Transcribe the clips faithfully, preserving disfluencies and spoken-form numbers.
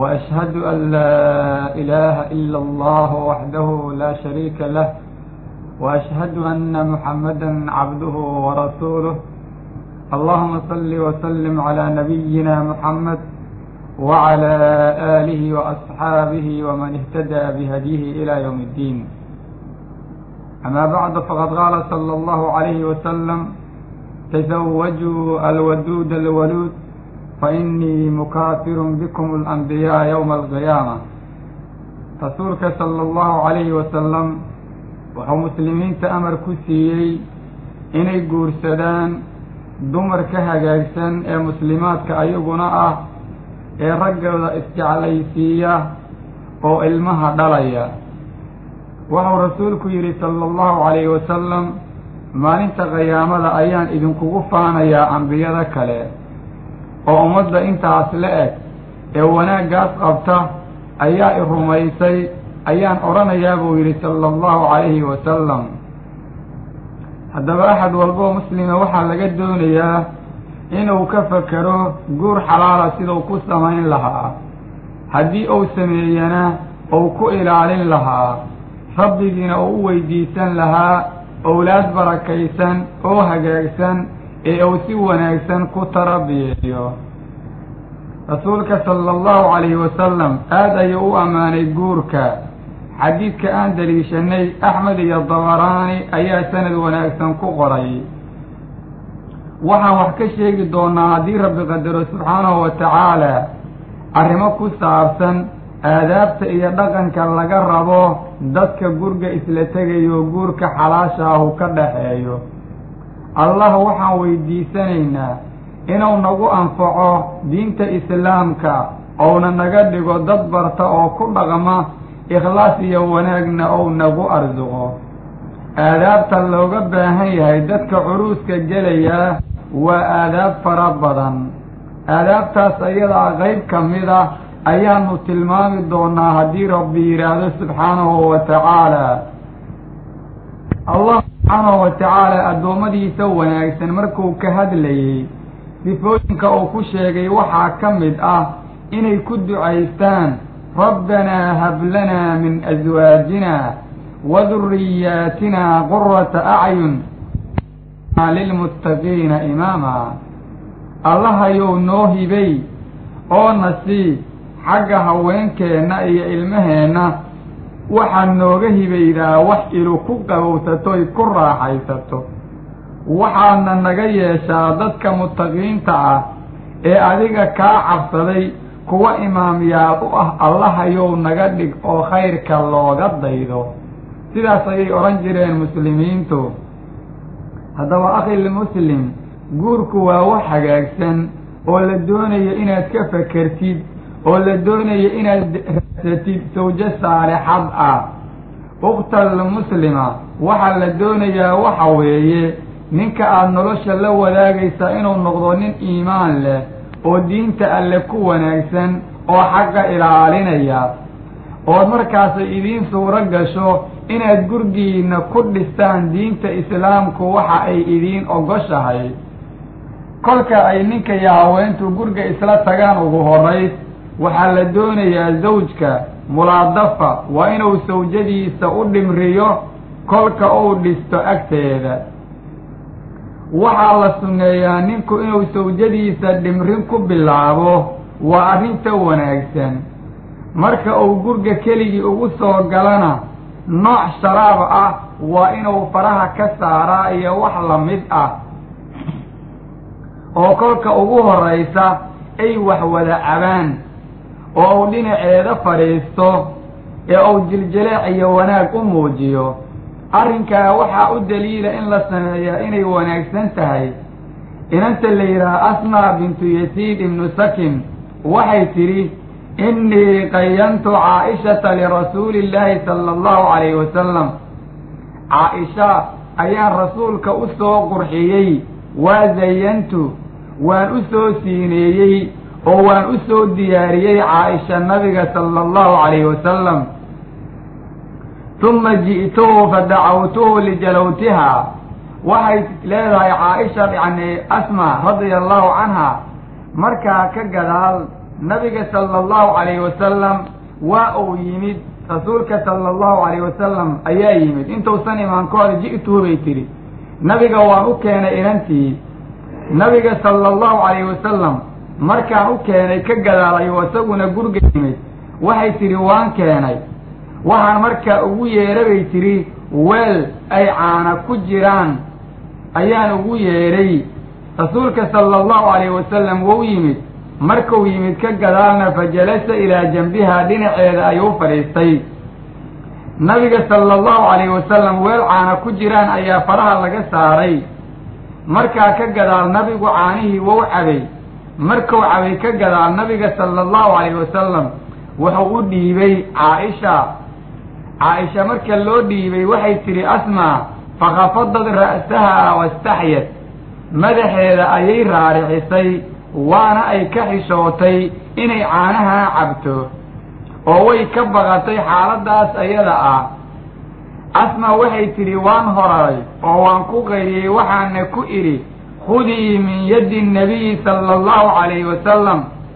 وأشهد أن لا إله إلا الله وحده لا شريك له وأشهد أن محمدا عبده ورسوله. اللهم صل وسلم على نبينا محمد وعلى آله وأصحابه ومن اهتدى بهديه إلى يوم الدين. أما بعد، فقد قال صلى الله عليه وسلم: تزوجوا الودود الولود فإني مكافر بكم الأنبياء يوم القيامة. رسولك صلى الله عليه وسلم wuxuu muslimiinta amar ku siiyey inay guursadaan dumarka hagaagsan ee muslimaadka ayaguna ah ee raggooda isjeclaysiiya oo ilmaha dhalaya. wuxuu rasuulku yidhi sala allahu calayhi wasalam: maalinta qiyaamada ayaan idinkugu faanayaa ambiyada kale oo ummadda intaas la eg ee wanaaggaas qabta ayaa i rumaysay ayaan odhanayaa buu yidhi sala allahu calayhi wasalam. haddaba axad walboo muslima waxaa laga doonayaa inuu ka fakero guur xalaala siduu ku samayn lahaa, haddii uu sameeyana uu ku ilaalin lahaa, rabbigiina uu u weydiisan lahaa owlaad barakaysan oo hagaagsan ee uu si wanaagsan ku tarabiyeeyo. rasuulka sala allahu calayhi wasalam aad ayuu u ammaanay guurka. xadiidka aan daliishanay axmed iyo dabaraani ayaa sanad wanaagsan ku qoray. waxaan wax ka sheegi doonaa haddii rabbi qadaro subxaanahu wa tacaala arrimo ku saabsan aadaabta iyo dhaqanka laga rabo dadka gurga isla tegayo guurka xalaasha ahu ka dhaxeeyo. allah waxaan weydiisanaynaa inuu nagu anfaco diinta islaamka ouna naga dhigo dad barta oo ku dhaqma ikhlaas iyo wanaagna ou nagu arsuqo. aadaabta looga baahan yahay dadka curuuska gelaya waa aadaab fara badan. aadaabtaas ayadaa qayb ka mid ah ayaanu tilmaami doonaa haddii rabbi yidhaahdo subxaanahu wa tacaala. allah subxaanahu wa tacaala addoommadiisa wanaagsan markuu ka hadlayey sifooyinka uu ku sheegay waxaa ka mid ah inay ku ducaystaan: rabbanaa hab lanaa min aswaajina wa duriyaatina qurata acyun lilmuttaqiina imaama. allahayow noo hibay oo na sii xagga haweenkeenna iyo ilmaheenna waxaad nooga hibaydaa wax ilu ku qabowsatoy ku raaxaysato. waxaadna naga yeeshaa dadka muttaqiinta ah ee adiga kaa cabsaday kuwa imaamyaal u ah. allahayow naga dhig oo khayrka looga daydo. sidaas ayay odhan jireen muslimiintu. haddaba akhil muslim, guurku waa wax hagaagsan oo la doonayo inaad ka fakertid oo la doonayo inaad raasatid sawjo saalixad ah. ukhtal muslima, waxaa la doonayaa waxa weeye ninka aada nolosha la wadaagaysa inuu noqdo nin iimaan leh oo diinta alle ku wanaagsan oo xagga ilaalinaya, ood markaasay idiin suuro gasho inaad gurgiinna ku dhistaan diinta islaamku waxa ay idiin ogoshahay. kolka ay ninka iyo haweentu gurga isla tagaan ugu horays waxaa la doonayaa zawjka mulaadafa waa inuu sawjadiisa u dhimriyo kolka uu dhisto agteeda. waxaa la sunneeyaa ninku inuu sawjadiisa dhimrin ku bilaabo, waa arrinta wanaagsan. marka uu gurga keligii ugu soo galana nooc sharaab ah waa inuu faraha ka saaraa iyo wax la mid ah, oo kolka ugu horraysa ay wax wada cabaan oo uu dhinaceeda fadhiisto ee uu jiljeleec iyo wanaag u muujiyo. arrinkaa waxaa u daliila in la sameeyaa inay wanaagsan tahay. inanta la yidhaha asmaa bintu yasiid ibnu sakin waxay tidhi: innii qayantu caaishata lirasuuli illaahi sala allahu calayhi wasalam. caaisha ayaan rasuulka u soo qurxiyey, waa zayantu, waan u soo siineeyey oo waan u soo diyaariyey caaisha nabiga sala allahu calayhi wasalam. uma ji'tuhu fadacawtuhu lijalawtiha. waxay leedahay caaisha yacni asma radia allahu canha, markaa ka gadaal nabiga sala allahu calayhi wasalam waa uu yimid rasuulka sala allahu calayhi wasalam ayaa yimid intuusan imaankooda ji'tuhu bay tidhi nabiga waan u keenay inantii nabiga sala allahu calayhi wasalam markaan u keenay ka gadaalayo isaguna guriga yimid waxay tidhi waan keenay waxaan markaa ugu yeedha bay tidhi weel ay caana ku jiraan ayaan ugu yeedhay rasuulka sala allahu calayhi wasalam wou yimid markuu yimid ka gadaalna fa jalasa ilaa janbihaa dhinaceeda ayuu fadhiistay nabiga sala allahu calayhi wasalam weel caana ku jiraan ayaa faraha laga saaray markaa ka gadaal nabigu caanihii wou cabay markuu cabay ka gadaal nabiga sala allahu calayhi wasalam wuxuu u dhiibay caaisha caaisha marka loo dhiibay waxay tidhi asmaa fakhafadad ra'sahaa wastaxyad madaxeeda ayay raaricisay waana ay ka xishootay inay caanahaa cabto oo way ka baqatay xaaladdaas ayada ah asmaa waxay tidhi waan horaray oo waan ku qayriyey waxaana ku idhi khudii min yaddi nnabiyi sala allahu calayhi wasalam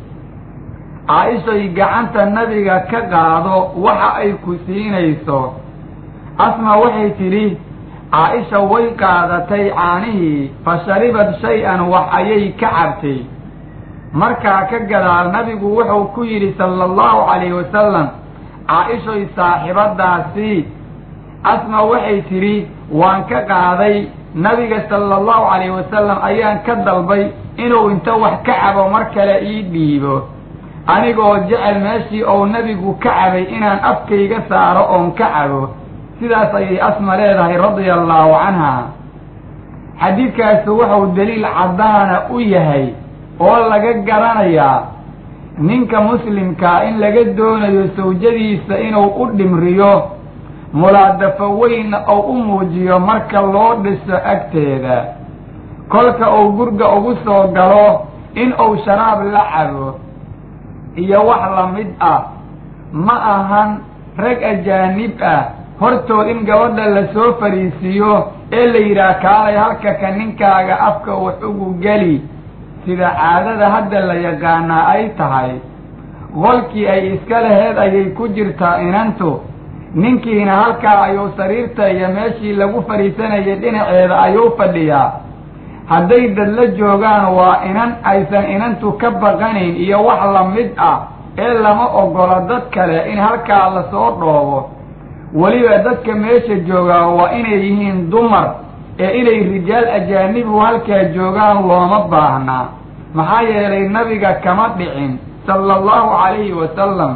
caaishay gacanta nabiga ka qaado waxa ay ku siinayso asmaa waxay tidhi caaisha way qaadatay caanihii fa sharibad shay-an wax ayay ka cabtay markaa ka gadaal nabigu wuxuu ku yidhi sala allahu calayhi wasalam caaishay saaxibaddaasi asma waxay tidhi waan ka qaaday nabiga sala allahu calayhi wasalam ayaan ka dalbay inuu inta wax ka cabo mar kale ii dhiibo anigoo jecel meeshii ou nebigu ka cabay inaan afkayga saaro oon ka cabo sidaas ayay asma leedahay radia allahu canha xadiidkaasi wuxuu daliil caddaana u yahay oo laga garanayaa ninka muslimkaa in laga doonayo sawjadiisa inuu u dhimriyo mulaadafo weynna ou u muujiyo marka loo dhiso agteeda kolka uu gurga ugu soo galo in uu sharaab la cabo iyo wax la mid ah ma ahan rag ajaanib ah hortood in gabadha la soo fariisiiyo ee la yidhaah kaalay halka ka ninkaaga afka wax ugu geli sida caadada hadda la yaqaanaa ay tahay qolkii ay iska laheed ayay ku jirtaa inantu ninkiina halkaa ayuu sariirta iyo meeshii lagu fadhiisanayay dhinaceeda ayuu fadhiyaa hadday dad la joogaan waa inan aysan inantu ka baqanayn iyo wax la mid ah ee lama ogolo dad kale in halkaa lasoo dhoobo weliba dadka meesha joogaa waa inay yihiin dumar ee inay rijaal ajaanibu halkaa joogaan looma baahnaa maxaa yeelay nabiga kama dhicin sala allahu calayhi wasalam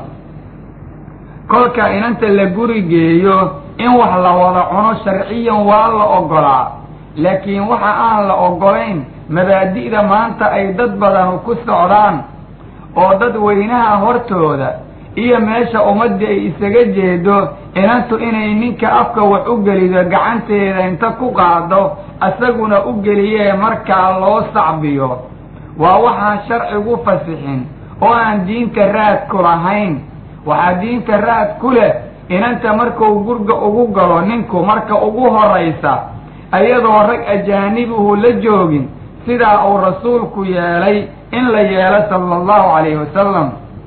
kolka inanta la guri geeyo in wax la wada cuno sharciyan waa la ogolaa laakiin waxa aan la ogolayn mabaadi'da maanta ay dad badanu ku socdaan oo dad weynaha hortooda iyo meesha ummadda ay isaga jeedo inantu inay ninka afka wax u gelido gacanteeda inta ku qaado asaguna u geliyee markaa loo sacbiyo waa waxaan sharcigu fasixin oo aan diinta raad ku lahayn waxaa diinta raad ku leh inanta markuu gurga ugu galo ninku marka ugu horaysa ayadoo rag ajaanibuhu la joogin sidaa uu rasuulku yeelay in la yeelo sala allahu calayhi wasalam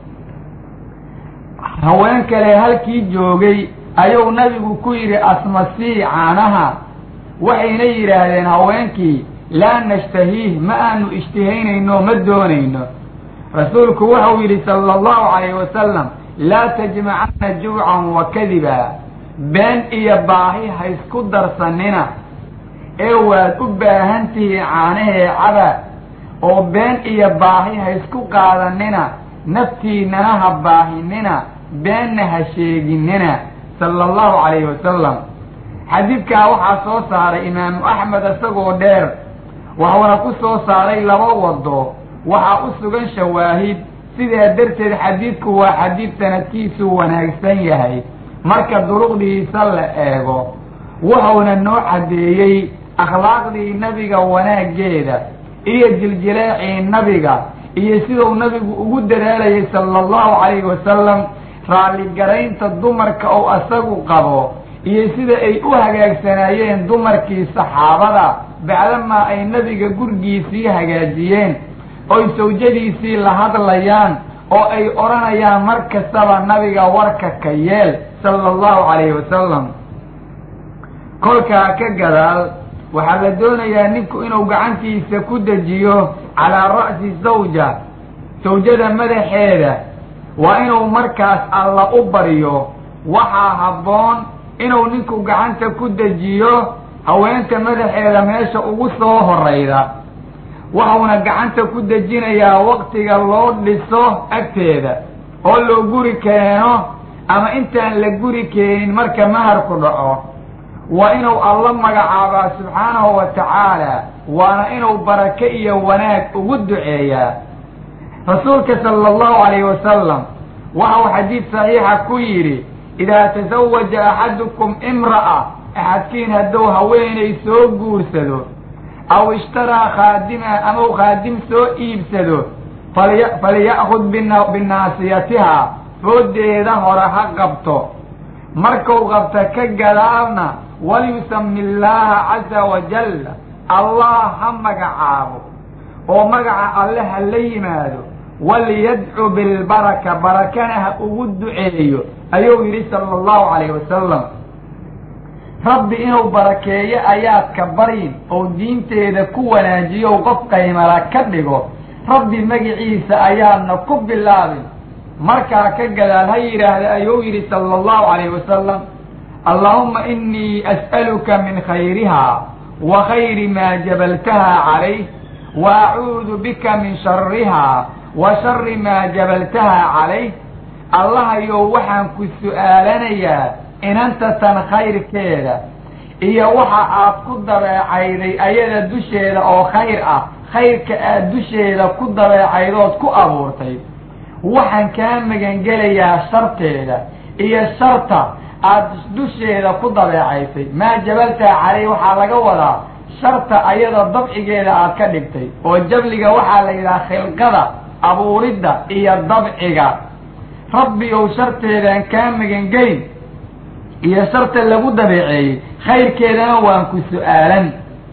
haween kale halkii joogay ayuu nabigu ku yidhi asmasii caanaha waxayna yidhaahdeen haweenkii laa nashtahiih ma aanu ishtihaynayno ma doonayno rasuulku wuxuu yidhi sala allahu calayhi wasalam laa tajmacanna juucan wa kadiba been iyo baahi ha isku darsanina ee waad u baahan tihiin caanahee caba oo been iyo baahi ha isku qaadanina naftiinnana ha baahinina beenna ha sheeginina sala allahu calayhi wasalam xadiidkaa waxaa soo saaray imaamu axmed isagoo dheer waxuuna ku soo saaray laba wado waxaa u sugan shawaahid sidaa darteed xadiidku waa xadiid sanadkiisu wanaagsan yahay marka duruqdiisa la eego wuxuuna noo caddeeyey akhlaaqdii nabiga wanaaggeeda iyo jiljileecii nabiga iyo siduu nabigu ugu dadaalayay sala allahu calayhi wasalam raalligaraynta dumarka oo asagu qabo iyo sida ay u hagaagsanaayeen dumarkii saxaabada bacdamaa ay nabiga gurigiisii hagaajiyeen oy sawjadiisii la hadlayaan oo ay oranayaan mar kastaba nabiga warka ka yeel sala allahu calayhi wasalam. kolkaa ka gadaal waxaa la doonayaa ninku inuu gacantiisa ku dejiyo calaa ra'si zawja, sawjada madaxeeda. waa inuu markaas alla u baryo. waxaa habboon inuu ninku gacanta ku dejiyo haweenta madaxeeda meesha ugu soo horayda, waxauna gacanta ku dejinayaa waqtiga loo dhiso agteeda oo loo guri keeno ama intaan la guri keenin marka maharku dhaco. waa inuu alla magacaabaa subxaanahu wa tacaala, waana inuu barake iyo wanaag ugu duceeyaa. rasuulka sala allahu calayhi wasalam waxau xadiid saxiixa ku yidhi idaa tasawaja axadukum imra'a, axadkiin hadduu haweenay soo guursado aw ishtaraa khaadima amau khaadim soo iibsado faliya'khud binaasiyatihaa, fooddeeda hore ha qabto. markuu qabta ka gadaalna waliyusami illaaha caza wajalla, allah ha magacaabo oo magaca alle ha la yimaado. waliyadcu bilbaraka, barakana ha ugu duceeyo ayuu yidhi sala allahu calayhi wasalam. rabbi inuu barakeeyo ayaad ka baryin oo diinteeda ku wanaajiyo qof qaymala ka dhigo. rabbi magiciisa ayaadna ku bilaabin. markaa ka gadaal ha yidhaahda ayuu yidhi sala allahu calayhi wasalam allahumma inii as'aluka min khayrihaa wa khayri maa jabaltahaa calayh wa acuudu bika min sharihaa wa shari maa jabaltahaa calayh. allahayow waxaan ku su'aalanayaa inanta tan khayrkeeda iyo waxa aad ku dabeecayday ayada dusheeda oo khayr ah, khayrka aad dusheeda ku dabeecaydood ku abuurtay. waxaan kaa magangelayaa sharteeda iyo sharta aad dusheeda ku dabeecaysay. maa jabaltaa caley waxaa laga wadaa sharta ayada dabcigeeda aad ka dhigtay, oo jabliga waxaa la yidhaha khilqada, abuuridda iyo dabciga. rabbi ow sharteedaan kaa magangelin iyo sharta lagu dabeeceeyey, khayrkeedana waan ku su'aalan.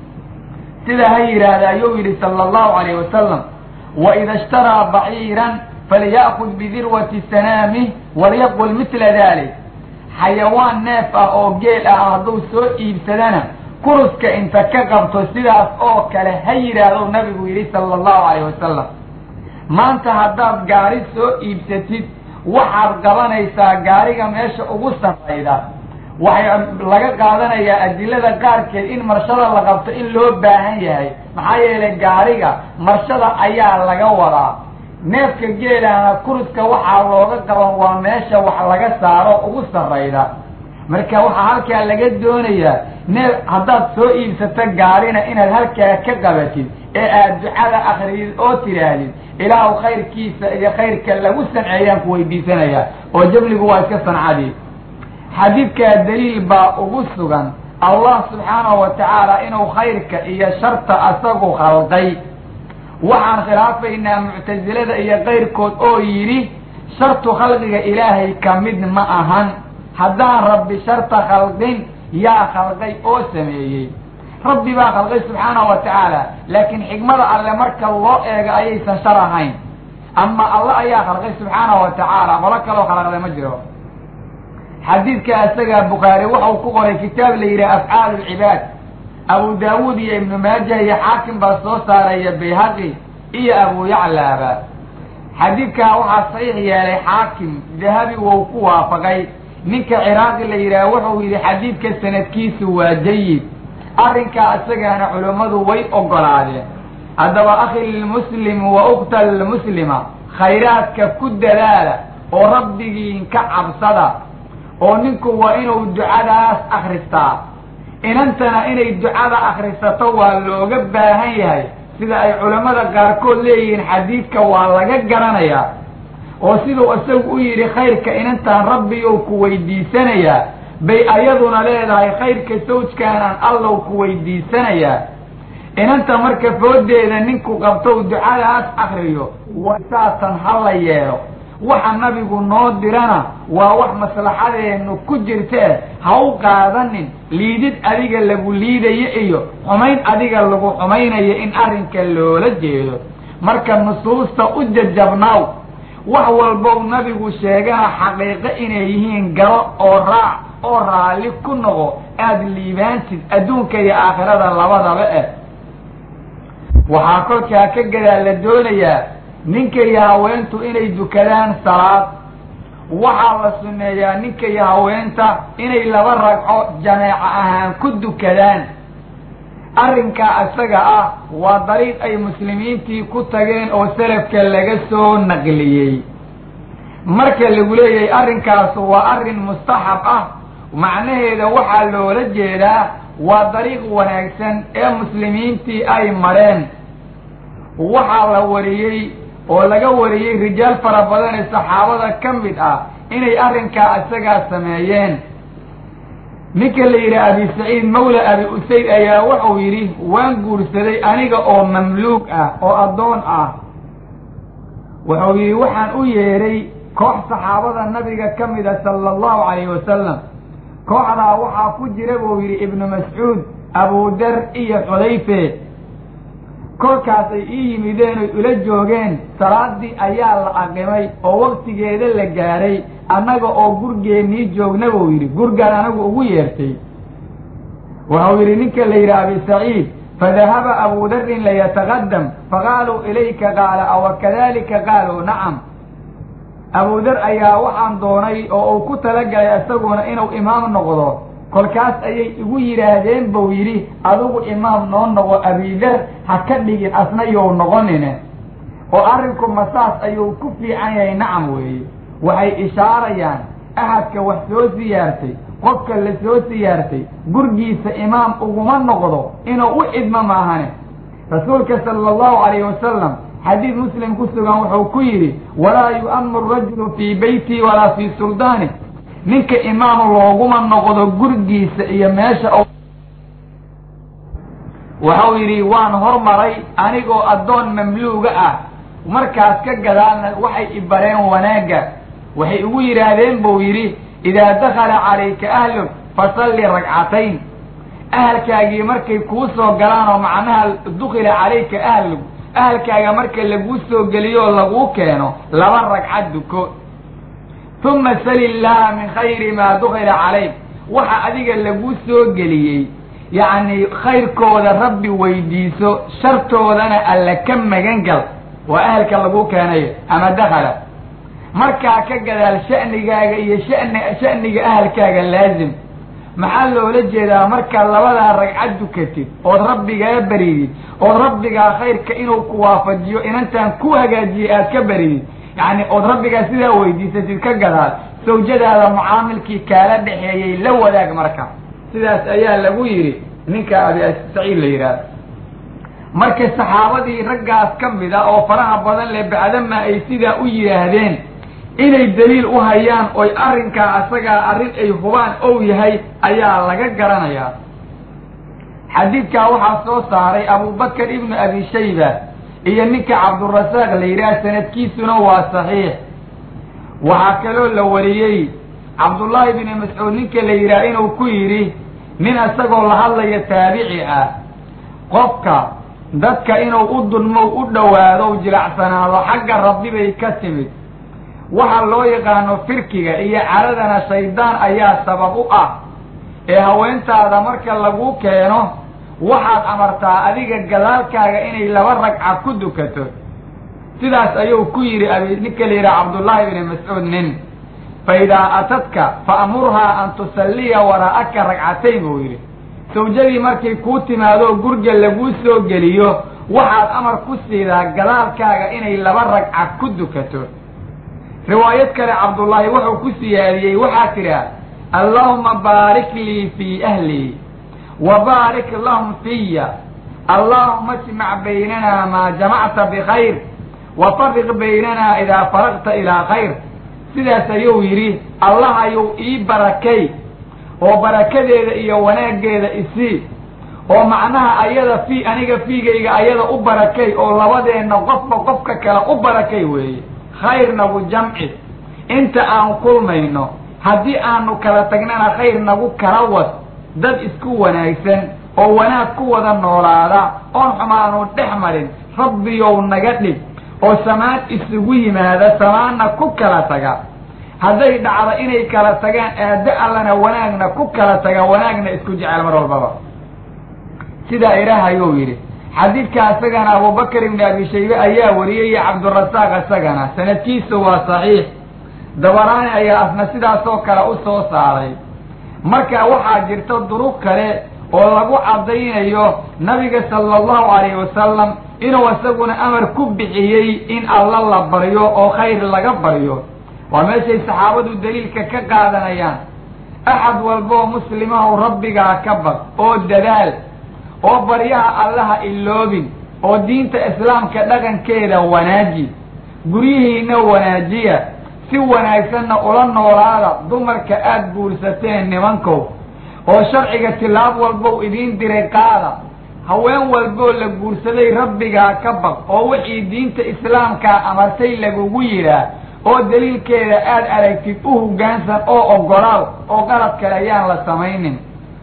sidaa ha yidhaahda ayuu yidhi sala allahu calayhi wasalam waida ishtaraa baciiran faliya'kud bidirwati sanaamih waliyaqul mitla dalik. xayawaan neef ah oo geel ah hadduu soo iibsadana kuruska inta ka qabto sidaas oo kale ha yidhaahdo nabigu yidhi sala allahu calayhi wasalam. maanta haddaad gaari soo iibsatid waxaad qabanaysaa gaariga meesha ugu sarrayda. waxay laga qaadanayaa adilada qaarkeed in marshada la qabto in loo baahan yahay, maxaa yeelay gaariga marshada ayaa laga wadaa. neefka geelana kuruska waxaa looga qaban waa meesha wax laga saaro ugu sarrayda. marka waxaa halkaa laga doonayaa neef haddaad soo iibsato gaarina inaad halkaa ka qabatid ee aad ducada akridid oo tidhaahdid ilaahu khayrkiisa iyo khayrka lagu sanceeyaan ku weydiisanayaa, oo jabligu waa iska sancadii. xadiidkaa daliil baa ugu sugan allah subxaanahu wa tacaala inuu khayrka iyo sharta asagu khalqay. waxaan khilaafaynaa muctasilada iyo kayrkood oo yidhi shartu khalqiga ilaahay ka mid ma ahan. haddaan rabbi sharta khalqin yaa khalqay oo sameeyey? rabbi baa khalqay subxaanahu wa tacaala, laakiin xikmada alle marka loo eego ayaysan shar ahayn. ama alla ayaa khalqay subxaanahu wa tacaala, qolo kaloo khalaqday ma jiro. xadiidka isagaa bukhaari waxau ku qoray kitaab la yidhaha afcaalu lcibaad. abu daawuud iyo ibnu maajah iyo xaakim baa soo saaraya bayhaqi iyo abu yaclaaba. xadiidkaa waxaa saxiix yeelay xaakim, dahabi wou ku waafaqay. ninka ciraaqi la yidhaha wuxuu yidhi xadiidka sanadkiisu waa jayid. arrinkaa isagaana culummadu way ogolaadeen. haddaba akhi lilmuslim wa ukhta lilmuslima, khayraadka ku dadaala oo rabbigiin ka cabsada, oo ninku waa inuu ducadaas akhristaa. inantana inay ducada akhrisato waa looga baahan yahay, sida ay culammada qaarkood leeyihiin xadiidka waa laga garanayaa. oo siduu isagu u yidhi khayrka inantaan rabbi ou ku weydiisanayaa bay ayaduna leedahay khayrka sawjkaanaan allow ku weydiisanayaa. inanta marka fooddeeda ninku qabtou ducadaas akriyo saasan ha la yeelo. waxa nabigu noo dirana waa wax maslaxadeennu ku jirtee ha u qaadanin liidid adiga lagu liidayo iyo xumayn adiga lagu xumaynayo in arrinka loola jeedo. marka nusuusta u jajabnaaw, وحوال بو نبي شيغا حقيقة إنيهين قرأ أو راع أو رالي كنغو آد الليبانتد أدونك يا آخرة اللبضة بقى وحاكوك يا كجدا للدولية ننك يا هوينتو إني دكالان صلاة وحال السنة يا ننك يا هوينتا إني لبرق جماعة أهان كدو كلان أرنكا أساقا وطريق أي مسلمين تي كتاقين أو سلف كاللغسو نقليي مركا اللي قولي أرنكا سوى أرن مستحب أه ومعناه إذا وحال لو رجيلا وطريق ونكسن أي مسلمين تي أي مرين وحال وريي ولغا وريي رجال فربضان الصحابة كمبت أه إني أرنكا أساقا سمايين ninka la yidhaha abi saciid mawla abi usayd ayaa wuxuu yidhi waan guursaday aniga oo mamluuk ah oo addoon ah wuxuu yidhi waxaan u yeedhay koox saxaabada nabiga ka mida sala allahu calayhi wasalam kooxdaa waxaa ku jira buu yidhi ibnu mascuud abudar iyo xudayfe kolkaasay ii yimideen oy ula joogeen salaaddii ayaa la aqimay oo waqtigeeda la gaaray annaga oo gurgeennii joogna buu yidhi gurgaan anagu ugu yeertay wuxuu yidhi ninka la yidhi abi saciid fadahaba abudarin layataqadam faqaaluu ilayka qaala awa kadalika qaaluu nacam abudar ayaa waxaan doonay oo uu ku talagalay isaguna inuu imaam noqdo kolkaas ayay igu yidhaahdeen buu yidhi adigu imaam noo noqo abidar ha ka dhigin asna yow noqonine oo arrinku masaas ayuu ku fiican yahay nacam weeye waxay ishaarayaan ahadka wax soo siyaartay qofka la soo siyaartay gurgiisa imaam uguma noqdo inuu u idmo maahane rasuulka sala allahu calayhi wasalam xadiid muslim ku sugan wuxuu ku yidhi walaa yu'ammu arajulu fii beyti walaa fii suldaani ninka imaam looguma noqdo gurgiisa iyo meesha wuxuu yidhi waan hormaray anigoo addoon mamluuga ah markaas ka gadaalna waxay i bareen wanaagga waxay ugu yidhaahdeen buu yidhi idaa dakhala calayka ahluk fasalli ragcatayn ahalkaagii markay kuu soo galaan oo macnaha dukhila calayka ahluk ahalkaaga marka laguu soo geliyo oo laguu keeno laba ragcad duko uma sali illaaha min khayri maa dukhila calayk waxa adiga laguu soo geliyey yacni khayrkooda rabbi weydiiso shartoodana alla ka magan gal waa ahalka laguu keenayo ama dakhala markaa ka gadaal sha'nigaaga iyo shani sha'niga ahalkaaga laazim maxaa loola jeedaa markaad labadaa ragcad dukatid ood rabbigaa baridid ood rabbigaa khayrka inuu ku waafajiyo inantaan ku hagaajiyey aad ka baridid yacni ood rabbigaa sidaa weydiisatid ka gadaal sawjadaada mucaamilkii kaala dhexeeyey la wadaag marka sidaas ayaa lagu yidhi ninka abi saciid la yidhaahdo marka saxaabadii raggaas ka mid a oo faraha badan leh bacdama ay sidaa u yidhaahdeen inay daliil u hayaan oy arrinkaa asagaa arrin ay hubaan ou yahay ayaa laga garanayaa xadiidkaa waxaa soo saaray abubakar ibnu abi shayba iyo ninka cabdurasaaq la yidhaah sanadkiisuna waa saxiix waxaa kaloo la wariyey cabdullaahi bni mascuud ninka la yidhaah inuu ku yidhi nin isagoo la hadlaya taabici ah qofka dadka inuu u dulmo u dhowaado u jilacsanaado xagga rabbi bay ka timid waxa loo yaqaano firkiga iyo caradana shaydaan ayaa sabab u ah ee haweentaada marka lagu keeno waxaad amartaa adiga gadaalkaaga inay laba ragca ku dukato sidaas ayuu ku yidhi abi ninka la yidhaha cabdullaahi bni mascuud nin fa idaa atadka fa amurhaa an tusalliya waraa'aka ragcatayn buu yidhi sawjadii markay kuu timaado gurga laguu soo geliyo waxaad amar ku siidaa gadaalkaaga inay laba ragca ku dukato riwaayad kale cabdullaahi wuxuu ku siyaadiyey waxaa tidhaah allaahuma baarik lii fii ahlii wa baarik lahum fiya allaahuma ijmac baynanaa maa jamacta bikhayr wa fariq baynanaa idaa faraqta ilaa khayr sidaas ayuu yidhi allah ayuu ii barakay oo barakadeeda iyo wanaaggeeda isii oo macnaha ayada fii aniga fiigayga ayada u barakay oo labadeenna qofba qofka kale u barakay weeye khayr nagu jamci inta aan kulmayno haddii aanu kala tagnana khayr nagu kala wad dad isku wanaagsan oo wanaag ku wada noolaada oon xumaanu dhex marin rabbiyow naga dhig oo samaad isugu yimaada samaana ku kala taga hadday dhacdo inay kala tagaan aada allana wanaagna ku kala taga wanaagna isku jecel mar walbaba sidaa ilaahayuu yidhi xadiidka isagana abubakr ibn abi shaybe ayaa wariyey cabdurasaaq isagana sanadkiisu waa saxiix dabaraani ayaa asna sidaasoo kale u soo saaray marka waxaa jirta duruq kale oo lagu caddaynayo nabiga sala allahu calayhi wasalam inuu isaguna amar ku bixiyey in alla la baryo oo khayr laga baryo waa meeshay saxaabadu daliilka ka qaadanayaan axad walboo muslimahu rabbigaa ka bad oo dadaal oo baryaha allaha iloobin oo diinta islaamka dhaqankeeda wanaaji guryihiina wanaajiya si wanaagsanna ula noolaada dumarka aada guursateen nimankow oo sharciga tilaab walbow idiin diray qaada haween walboo la guursaday rabbigaa ka baq oo wixii diinta islaamkaa amartay lagugu yidhaah oo daliilkeeda aada aragtid u hoggaansan oo oggolaal oo qalad kale ayaan la samaynin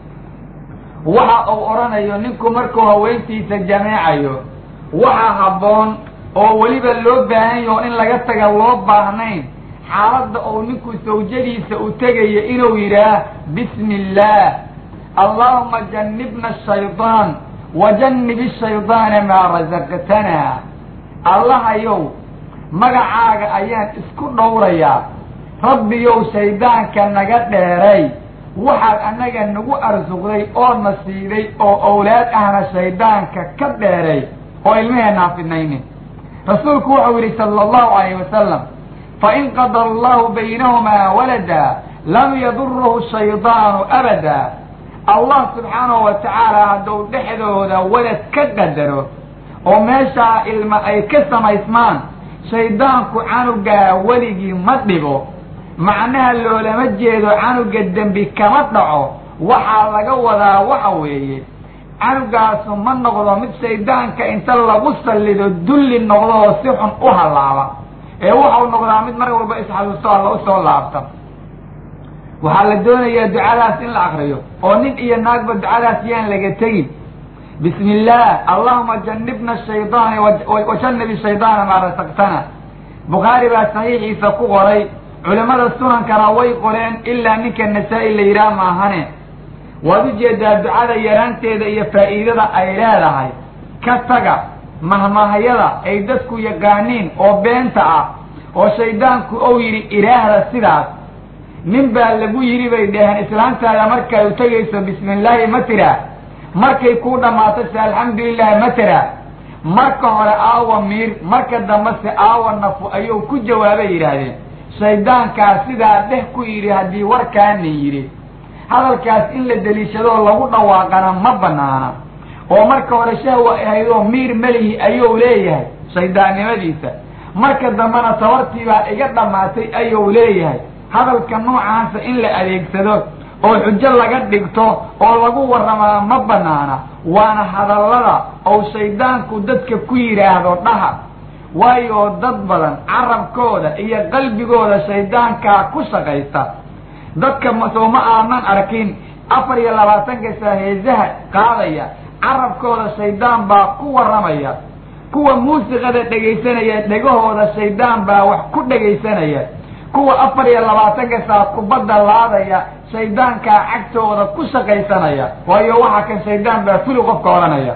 waxa uu odhanayo ninku markuu haweentiisa jameecayo waxaa habboon oo weliba loo baahan yaho in laga taga loo baahnayn xaaladda uu ninku sawjadiisa u tegayo inuu yidhaah bismi illaah allahuma jannibna ashaydaan wa jannib ishaydaana maa rasaqtanaa allahayow magacaaga ayaan isku dhowrayaa rabbiyow shaydaanka naga dheeray waxaad annaga nagu arsuqday oo na siiday oo owlaad ahna shaydaanka ka dheeray oo ilmaheenaan fidnaynin rasuulku wuxuu yidhi sala allahu calayhi wasalam fain qada allahu baynahumaa walada lam yadurahu shaydaanu abada allah subxaanahu wa tacaala hadduu dhexdooda walad ka qadaro oo meeshaa ilma ay ka samaysmaan shaydaanku canugaa weligii ma dhibo macnaha loolama jeedo canuga dembi kama dhaco waxaa laga wadaa waxa weeye canugaasu ma noqdo mid shaydaanka inta lagu sallido dulli noqdo oo si xun u hallaaba ee wuxuu noqdaa mid mar walba isxasuusto alla u soo laabta waxaa la doonayaa ducadaas in la akriyo oo nin iyo naagba ducadaas yaan laga tegin bismi illaah allahuma jannibna ashaydaani wa jannibi shaydaana maa rasaqtana bukhaari baa saxiixiisa ku qoray culimmada sunankana way qoreen ilaa ninka nasaa-i la yidhaah maahane waad u jeedaa ducada yaraanteeda iyo faa'iidada ay leedahay ka taga mahmahayada ay dadku yaqaaniin oo beenta ah oo shaydaanku ou yidhi ilaahda sidaas nin baa lagu yidhi bay dhaheen islaantaada markay u tegayso bismi illaahi ma tiraa markay kuu dhammaato se alxamdulilahi ma tiraa marka hore aawa miir marka dambe se aawa nafu ayuu ku jawaabay yidhaahdeen shaydaankaa sidaa dheh ku yidhi haddii warkaana yidhi hadalkaas in la deliishadoo lagu dhawaaqana ma banaana oo marka hore shahwa ahaydoo miir melihi ayuu leeyahay shaydaannimadiisa marka dambena tabartiibaa iga dhammaatay ayuu leeyahay hadalka noocaasa in la adeegsado oo xujo laga dhigto oo lagu warramaa ma banaana waana hadallada ou shaydaanku dadka ku yidhaahdo dhaha waayo dad badan carabkooda iyo qalbigooda shaydaankaa ku shaqaysta dadka soo ma aanan arkin afar iyo labaatanka saaheesaha qaadaya carabkooda shaydaan baa ku warramaya kuwa muusiqada dhegaysanaya dhegahooda shaydaan baa wax ku dhegaysanaya kuwa afar iyo labaatanka saa kubadda laadaya shaydaankaa cagtooda ku shaqaysanaya waayo waxa kan shaydaan baa fuli qofka odhanaya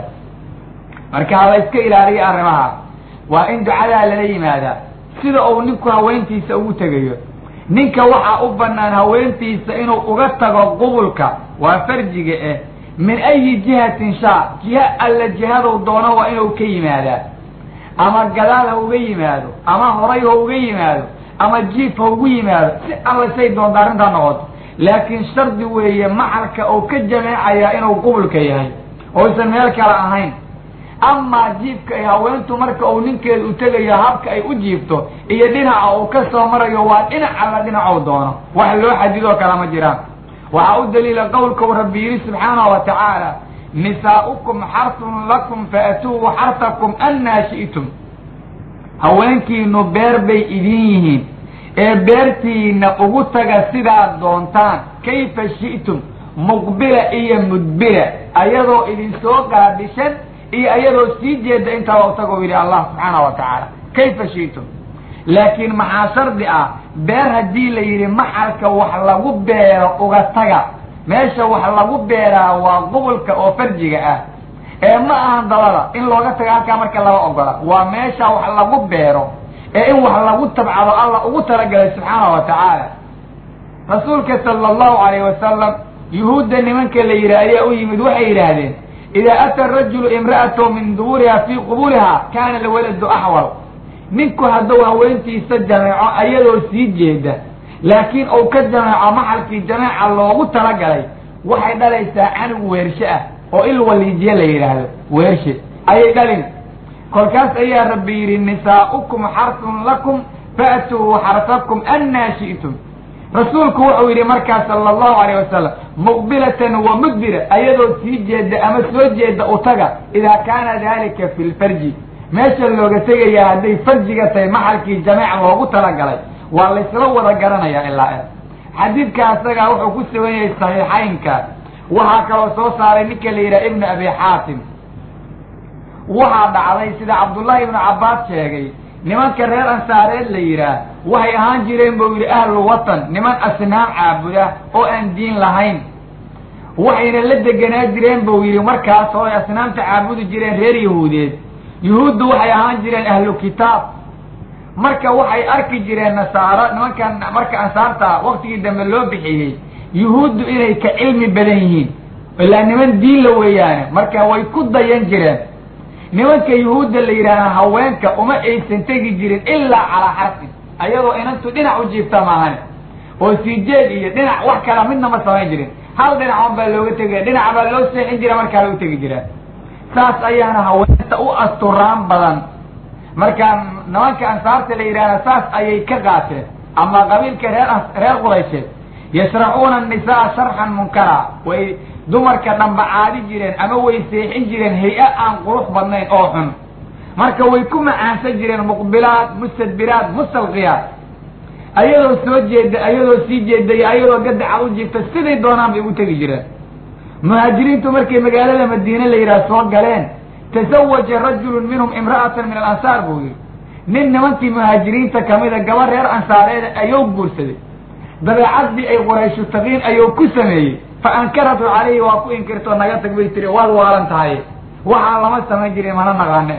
marka hala iska ilaaliya arrimaha waa in ducadaa lala yimaadaa sida uu ninku haweentiisa ugu tegayo ninka waxaa u bannaan haweentiisa inuu uga tago qubulka waa farjiga eh min ayi jihatin shaa jiha alla jihaduu doono waa inuu ka yimaadaa ama gadaal ha uga yimaado ama horay ha uga yimaado ama jiif ha ugu yimaado si alla say doonta arrintaa noqoto laakiin shardi weeye maxalka uu ka jameecayaa inuu qubulka yahay oysan meel kale ahayn amaa jiifka ay haweentu marka uu ninkeeda u tegayo habka ay u jiifto iyo dhinaca uu ka soo marayo waa dhinac alla dhinacuu doono wax loo xadidoo kala ma jiraan waxaa u daliila qowlkau rabbi yidhi subxaanahu wa tacaala nisaa'ukum xarsun lakum faatuu xarsakum annaa shi'tum haweenkiinu beer bay idin yihiin ee beertiina ugu taga sidaad doontaan kayfa shi'tum muqbila iyo mudbira ayadoo idinsoo qaadishan iyo ayadoo sii jeeda intaaba u tago yidhi allah subxaanahu wa tacaala kayfa shi'tum laakiin maxaa shardi ah beer haddii la yidhi maxalka wax lagu beero uga taga meesha wax lagu beeraa waa gobolka oo farjiga ah ee ma ahan dabada in looga taga halkaa marka laba ogola waa meesha wax lagu beero ee in wax lagu tabcado allah ugu talagalay subxaanahu wa tacaala rasuulka sala allahu calayhi wasalam yuhuudda nimanka la yidhi ayaa u yimid waxay yidhaahdeen idaa ata arajulu imra'atahu min dubuuriha fii qubuuriha kaana alwaladu axwal ninku hadduu haweentiisa jameeco ayadoo sii jeeda laakiin uu ka jameeco maxalkii jameeca loogu talagalay waxay dhalaysaa canug weershe ah oo il waliijiye la yidhaahdo weershe ayay dhalin kolkaas ayaa rabbi yidhi nisaa'ukum xarsun lakum fa'tuu xarsakum annaa shi'tum rasuulku wuxuu yidhi markaas sala allahu calayh wasalam muqbilatan wa mudbira ayadoo sii jeeda ama soo jeeda u taga idaa kaana dalika fi lfarji meesha looga tegayaa hadday farjiga tahay maxalkii jameec loogu talagalay waa laysla wada garanayaa ilaa e xadiidka asagaa wuxuu ku sugan yahay saxiixaynka waxaa kaloo soo saaray ninka la yidhaha ibnu abi xaatim waxaa dhacday sida cabdullaahi ibnu cabbaas sheegay nimanka reer ansaareed la yidhaah waxay ahaan jireen buu yidhi ahlu watan niman asnaam caabuda oo aan diin lahayn waxayna la deganaa jireen buu yidhi markaas oo ay asnaamta caabudi jireen reer yahuudeed yuhuuddu waxay ahaan jireen ahlu kitaab marka waxay arki jireen nasaaro nimankan marka ansaarta waktigii dambe loo bixiyey yuhuuddu inay ka cilmi badan yihiin ilaa niman diin la weeyaane marka way ku dayan jireen nimanka yuhuudda la yidhaahda haweenka uma aysan tegi jirin ilaa calaa xarsin ayadoo inantu dhinac u jiifta maahane oo siijeed iyo dhinac wax kala midna ma samayn jirin hal dhinacoon baa looga tegaya dhinac baa loo seexin jira markaa lagu tegi jiraa saas ayaana haweenta u asturaan badan markaa nimanka ansaarta la yidhahda saas ayay ka qaateen ama qabiilka reer reer quraysheed yashraxuuna annisaa sharxan munkara way dumarka dhambacaadi jireen ama way seexin jireen hay-a aan qurux badnayn oo xun marka way ku macaansan jireen muqbilaad mustadbiraad mustalqiyaad ayadoo soo jeeda ayadoo sii jeedaya ayadoo gadacad u jiifta siday doonaan bay ugu tegi jireen muhaajiriintu markay magaalada madiine la yidhaha soo galeen tasawaja rajulun minhum imra'atan min alansaar buu yidhi nin nimankii muhaajiriinta kamida gaba reer ansaareed ayuu guursaday dabeecadii ay qurayshu taqiin ayuu ku sameeyey fa ankaratu calayhi waa ku inkirtoo naga tag bay tiri waad waalan tahay waxaa lama samayn jirin mana naqaane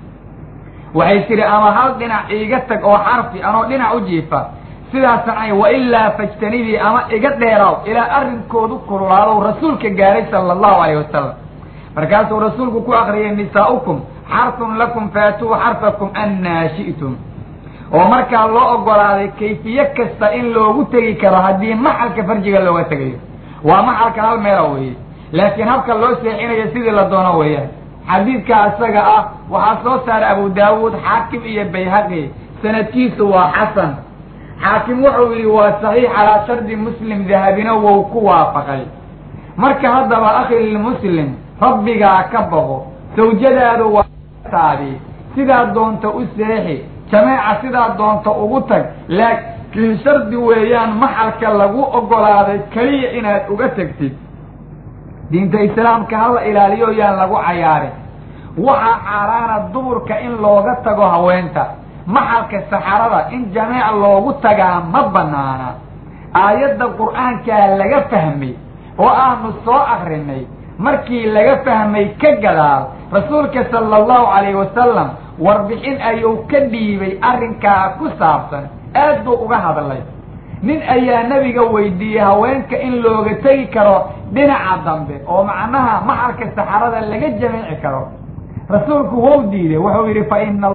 waxay tihi ama hal dhinac iiga tag oo xarfi anoo dhinac u jiifa sidaasan ay wa ilaa fajtanidii ama iga dheeraaw ilaa arrinkoodu kululaadow rasuulka gaaray sala allahu calayh wasalam markaasuu rasuulku ku akriyay nisaa'ukum xarsun lakum faatuu xarfakum annaa shi'tum oo markaa loo ogolaaday kayfiye kasta in loogu tegi karo haddii maxalka farjiga looga tegayo waa maxalka hal meela weeye laakiin habka loo seexinayo sidii la doono weeyaan xadiidka isaga ah waxaa soo saaray abu daawuud xaakim iyo bayhaqi sanadkiisu waa xasan xaakim wuxuu yidhi waa saxiix calaa shardi muslim dahabina wou ku waafaqay marka haddaba akhi lmuslim rabbigaa ka baqo sawjadaadu waa taadi sidaa doonta u seexi jameeca sidaa doonta ugu tag laakiin shardi weeyaan maxalka lagu ogolaaday keliya inaad uga tegtid diinta islaamka hala ilaaliyo yaan lagu cayaarin waxaa xaaraana duburka in looga tago haweenta maxalka saxarada in jameec loogu tagaa ma banaana aayadda qur'aankaa laga fahmay oo aanu soo akrinay markii laga fahmay ka gadaal rasuulka sala allahu calayhi wasalam warbixin ayuu ka dhiibay arrinkaa ku saabsan aad buu uga hadlay nin ayaa nebiga weydiiyey haweenka in looga tegi karo dhinaca dambe oo macnaha maxalka saxarada laga jamiici karo rasuulku wou diiday wuxuu yidhi fa ina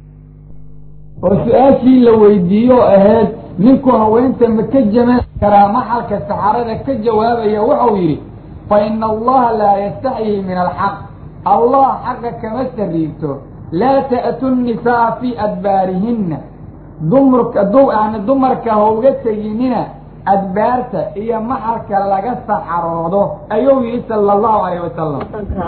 oo su-aashii la weydiiyo ahayd ninku haweenta ma ka jamiici karaa maxalka saxarada ka jawaabaya wuxuu yidhi fa ina allaha laa yastaxyi min alxaq allah xaqa kama sariigto laa ta'tu nnisaa fii adbaarihinna dumarka yani dumarka hauga teginina adbaarta iyo maxalka laga saxaroodo ayuu yihi sala allahu calayh wasalam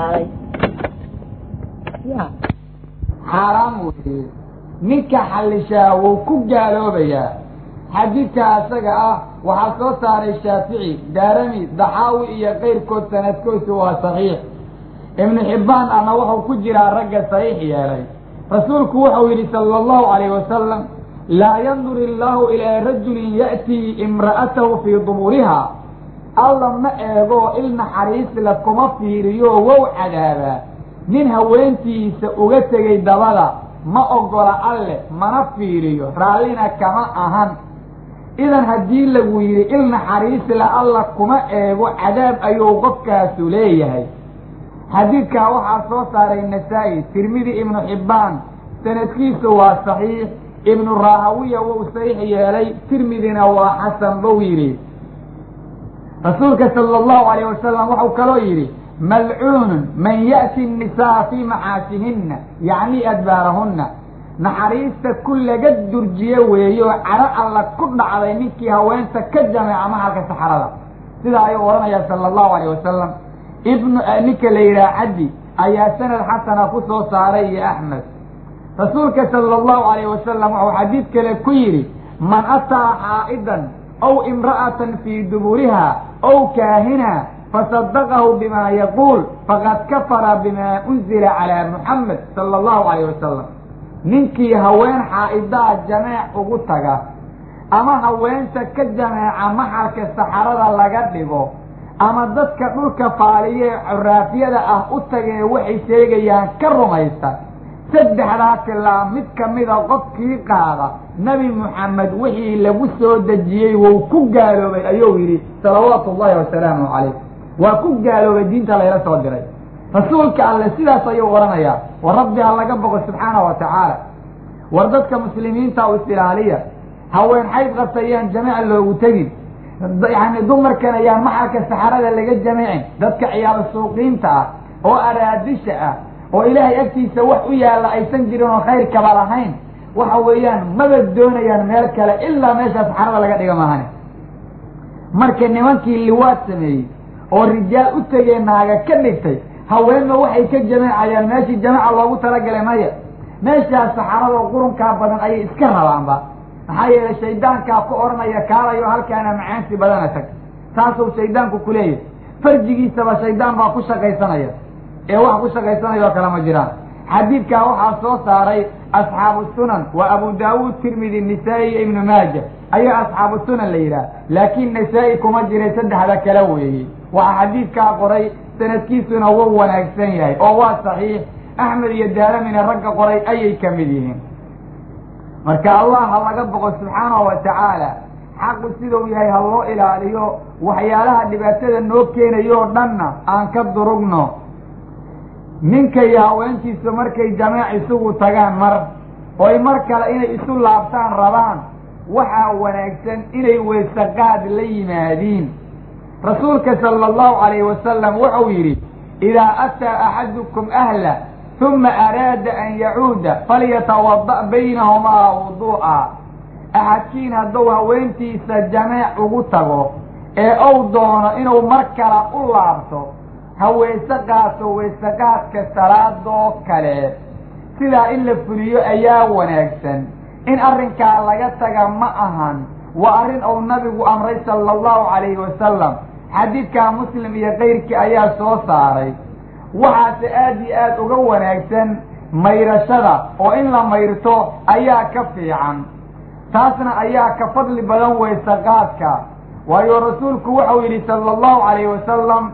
xaaraam weye ninka xallishaa wuu ku gaaloobayaa xadiidka isaga ah waxaa soo saaray shaafici daarami daxaawi iyo keyrkood sanadkoosu waa saxiix ibnu xibbaan ahna wuxuu ku jiraa ragga saxiix yeelay rasuulku wuxuu yidhi sala allahu calayh wasalam laa yandur illaahu ilaa rajulin ya'tii imra'atahu fii duburiha alla ma eego il naxariisla kuma fiiriyo wow cadaabaa nin haweentiisa uga tegay dabada ma ogola alle mana fiiriyo raallina kama ahan idan haddii lagu yidhi il naxariisla alla kuma eego cadaab ayuu qofkaasu leeyahay. xadiidkaa waxaa soo saaray nasaa-i, tirmidi, ibnu xibbaan, sanadkiisu waa saxiix, ibnu raahawiya wuu saxiix yeelay, tirmidina waa xasan buu yidhi. rasuulka sala allahu calayh wasalam wuxuu kaloo yidhi malcuunun man ya'ti nnisaa fii maxaashihinna yacni adbaarahunna, naxariista ku laga durjiye weeyo caro alla ku dhacday ninkii haweenta ka jameeca maxalka saxarada. sidaa ayuu odhanayaa sala allahu calayh wasalam. ibnu ninka la yidhaha caddi ayaa sanad xasana ku soo saaray iyo axmed. rasuulka sala allahu calayh wasalam wuxuu xadiid kale ku yidhi man ataa xaa'idan aw imra'atan fii duburiha aw kaahina fasadaqahu bima yaquul faqad kafara bima unzila calaa muxamed sala allahu calayh wasalam. ninkii haween xaa'idaa jameec ugu taga ama haweenta ka jameeca maxalka saxarada laga dhigo ama dadka dhulka faaliye curaafyada ah u tagee waxay sheegayaan ka rumaysta, saddexdaa tilaa mid ka mida qofkii qaada nebi moxamed wixii lagu soo dejiyey wuu ku gaaloobay ayuu yidhi salawaatu ullahi wasalaamu calayh. waa ku gaaloobay diinta layla soo diray. rasuulka alle sidaas ayuu odhanayaa. war rabbi ha laga boqo subxaanahu wa tacaala. war dadka muslimiinta u isilaaliya, haween xayd qabtayaan jamiic loogu tegin, yani dumarkan ayaan maxalka saxarada laga jamicin. dadka ciyaaro suuqiinta ah oo araadisha ah oo ilaahay agtiisa wax u yaalla aysan jirin oo khayrkaba lahayn, waxa weeyaan maba doonayaan meel kale ilaa meesha saxarada laga dhiga maahane. marka nimankii liwaad sameeyey oo rijaal u tegee naaga ka dhigtay, haweenna waxay ka jameecayaan meeshii jamaca loogu talagalay maya, meeshaas saxarada qurunkaa badan ayay iska rabaanba. maxaa yeelay shaydaankaa ku odhanaya kaalayo halkaana macaansi badana tag, taasuu shaydaanku ku leeyahay. farjigiisaba shaydaan baa ku shaqaysanaya ee wax ku shaqaysanaya oo kale ma jiraan. xadiidkaa waxaa soo saaray asxaabu sunan, waa abu daawuud, tirmidi, nisaa-i iyo ibnu maaja ayaa asxaabu sunan la yidhaah, laakiin nasaa-i kuma jiray, saddexda kale weeye. waxaa xadiidkaa qoray sanadkiisuna wuu wanaagsan yahay oo waa saxiix. axmed iyo daaramina ragga qoray ayay ka mid yihiin. marka allah ha laga boqo subxaanahu wa tacaala. xaqu siduu yahay ha loo ilaaliyo, waxyaalaha dhibaatada noo keenayo o dhanna aan ka durugno. ninka iyo haweentiisu markay jameec isugu tagaan mar oy mar kale inay isu laabtaan rabaan, waxaa wanaagsan inay weysaqaad la yimaadiin. rasuulka sala allahu calayhi wasalam wuxuu yidhi idaa ataa axadukum ahla uma araada an yacuuda falyatawada' baynahumaa wuduu'a. axadkiin hadduu haweentiisa jameec ugu tago ee ou doono inuu mar kale u laabto, ha weyse qaato weysaqaadka salaadoo kale. sidaa in la fuliyo ayaa wanaagsan. in arrinkaa laga taga ma ahan, waa arrin uu nabigu amray sala allahu calayhi wasalam. xadiidkaa muslim iyo kayrkii ayaa soo saaray. waxaase aad iyo aad uga wanaagsan mayrashada, oo in la mayrto ayaa ka fiican. taasna ayaa ka fadli badan weysaqaadka, waayo rasuulku wuxuu yidhi sala allahu calayhi wasalam,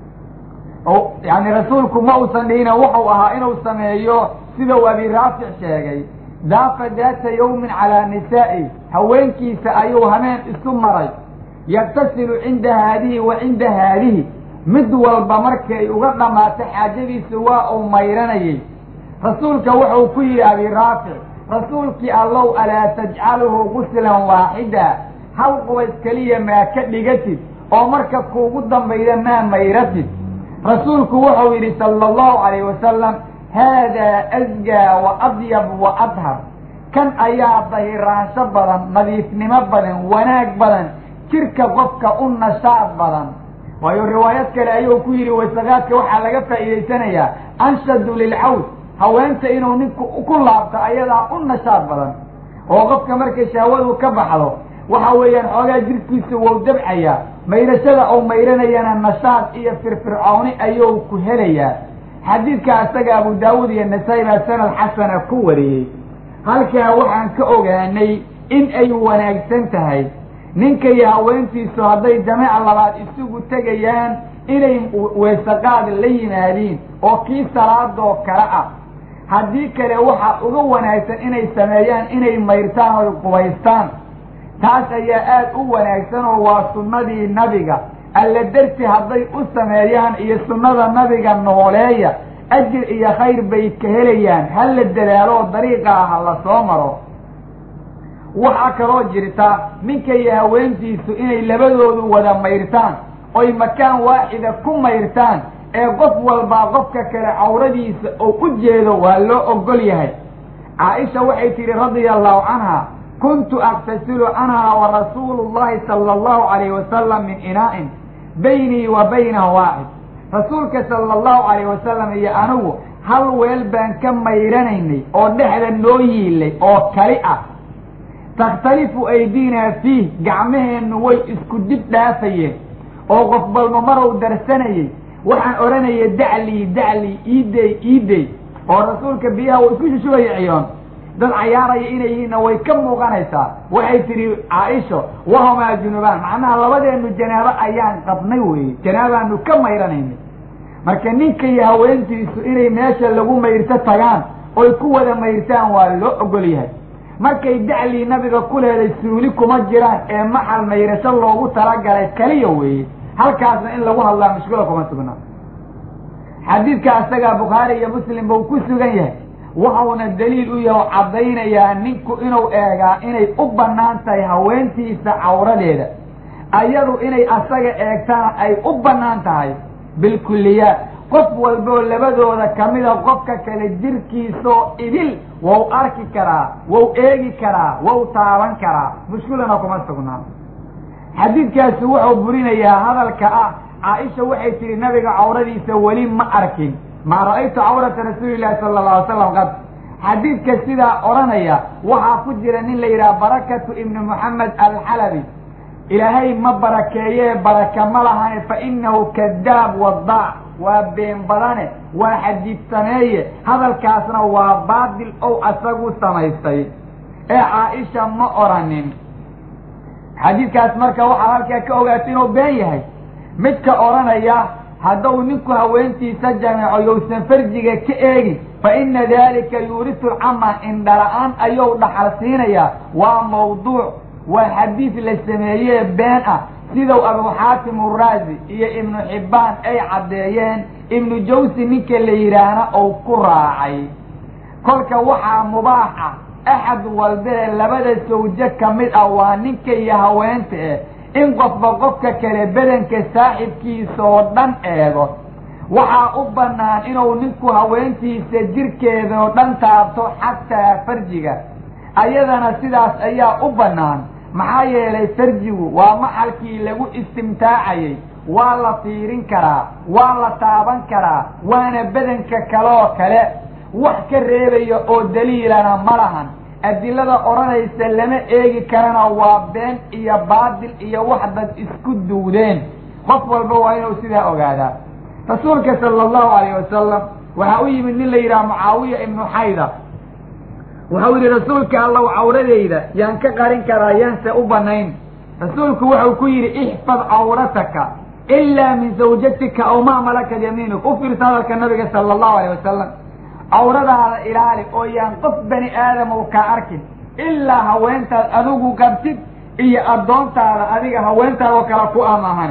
yani rasuulku ma uusan dhihina wuxuu ahaa inuu sameeyo sidau abi raafic sheegay, daafa daata yawmin calaa nisaa'i, haweenkiisa ayuu hameen isu maray, yaktasilu cinda haadihi wa cinda haadihi, mid walba markay uga dhammaato xaajadiisu waa uu mayranayay. rasuulka wuxuu ku yidhi abi raafic, rasuulkii allow alaa tajcaluhu guslan waaxida, hal qubays keliya maa ka dhigatid oo marka kuugu dambayda maa mayratid. rasuulku wuxuu yidhi sala allahu calayhi wasalam haadaa asgaa wa adyab wa adhar, kan ayaa dahiraansho badan, nadiifnimo badan, wanaag badan, jirka qofka u nashaad badan. waayo riwaayad kale ayuu ku yidhi weysaqaadka waxaa laga faa'iidaysanayaa anshadu lilcawd, haweenta inuu ninku ku laabto ayadaa u nashaad badan. oo qofka markay shahwadu ka baxdo waxa weeyaan xoogaa jirkiisa wou dabcayaa, mayrashada ou mayranayana nashaad iyo firfircooni ayuu ku helayaa. xadiidka asaga abu daawuud iyo nasaa-i baa sanad xasana ku wariyey. halkaa waxaan ka ogaanay in ay wanaagsan tahay ninka iyo haweentiisu hadday jamiica labaad isugu tegayaan inay weesaqaad la yimaadiin oo kii salaadoo kale ah. haddii kale waxaa uga wanaagsan inay sameeyaan inay mayrtaan oy qubaystaan. taas ayaa aad u wanaagsan oo waa sunnadii nabiga. alla darti hadday u sameeyaan iyo sunnada nabiga nooleeya ajir iyo khayr bay ka helayaan. hala dadaalo oo dariiqa ah ha la soo maro. waxaa kaloo jirta ninka iyo haweentiisu inay labadoodu wada mayrtaan oy makaan waaxida ku mayrtaan ee qof walbaa qofka kale cawradiisa oo u jeedo waa loo ogol yahay. caaisha waxay tidhi radia allahu canha kuntu aqtasilu anha wa rasuulu llahi sala allahu calayhi wasalam min inaa'in baynii wa baynahu waaxid. rasuulka sala allahu calayhi wasalam iyo anigu hal weel baan ka mayranaynay oo dhexda noo yiilay oo kali ah. takhtalifu aydiinaa fiih gacmaheennu way isku dib dhaafayeen oo qof balma marow darsanayay. waxaan odhanayay daclii daclii iidey iidey oo rasuulka biyaha uu isku shushugaya ciyoon. dad cayaaraya inay yihiinna way ka muuqanaysaa. waxay tidhi caaisho wahumaa junubaan, macnaha labadeennu janaabo ayaan qabnay weye, janaabaanu ka mayranaynay. marka ninka iyo haweentiisu inay meesha lagu mayrto tagaan oy ku wada mayrtaan waa loo ogol yahay. markay daclii nabiga ku leeday suuli kuma jiraan ee maxal mayrasho loogu talagalay kaliya weeye. halkaasna in lagu hadlaa mushkila kuma sugna. xadiidka asagaa bukhaari iyo muslim buu ku sugan yahay. waxauna daliil u yahay caddaynayaa ninku inuu eegaa inay u bannaan tahay haweentiisa cawradeeda, ayadu inay asaga eegtana ay u bannaan tahay bilkulliyaat. qof walboo labadooda kamida qofka kale jirkiisoo idil wau arki karaa, wau eegi karaa, wau taaban karaa, mushkilana kuma sugnaa. xadiidkaasi wuxuu burinayaa hadalka ah caaisha waxay tihi nabiga cawradiisa weli ma arkin, maa ra'aytu cawrata rasuulillahi sala allahu alay slam qad. xadiidka sidaa odhanaya waxaa ku jira nin la yidhaha barakatu ibni moxamed alxalabi. ilaahay ma barakeeyee baraka ma lahane fa inahu kadaab wadaac, waa been badane, waa xadiid sameeye. hadalkaasna waa baatil ow asagu samaystay ee caaisha ma oranin. xadiidkaas marka waxaa halkaa ka ogaatay inuu been yahay. midka odhanaya hadduu ninku haweentiisa jameeco yousan farjiga ka eegin fa ina dalika yuurisu lcama, indhala-aan ayuu dhaxal siinayaa. waa mawduuc, waa xadiid la sameeyee been ah, sidau abu xaatim uraazi iyo ibnu xibbaan ay caddeeyeen. ibnu jawsi ninka la yidhaahna ou ku raacay. kolka waxaa mubaax ah axad walbee labada sawjo ka mid ah waa ninka iyo haweenta eh in qofba qofka kale badanka saaxibkiisa oo dhan eego. waxaa u bannaan inuu ninku haweentiisa jirkeeda oo dhan taabto xataa farjiga. ayadana sidaas ayaa u bannaan. maxaa yeelay farjigu waa maxalkii lagu istimtaacayay. waa la fiirin karaa, waa la taaban karaa, waana badanka kaleoo kale. wax ka reebaya oo daliilana ma lahan. adilada odhanaysa lama eegi karana waa been iyo baatil iyo wax dad isku duudeen. qof walba waa inuu sidaa ogaadaa. rasuulka sala allahu alayh wasalam waxaa u yimid nin la yidhaha mucaawiya ibnu xayda. wuxuu yidhi rasuulka allow cawradeyda yaan ka qarin karaa yaanse u banayn. rasuulku wuxuu ku yidhi ixfad cawrataka ilaa min zawjatika aw maa malakat yamiinuk. u fiirsa hadalka nabiga sala allahu alayh wasalam. cawradaada ilaali oo yaan qof bani aadam u ka arkin ilaa haweentaad adigu qabtid iyo addoontaada adiga haweentaada oo kale ku amahani.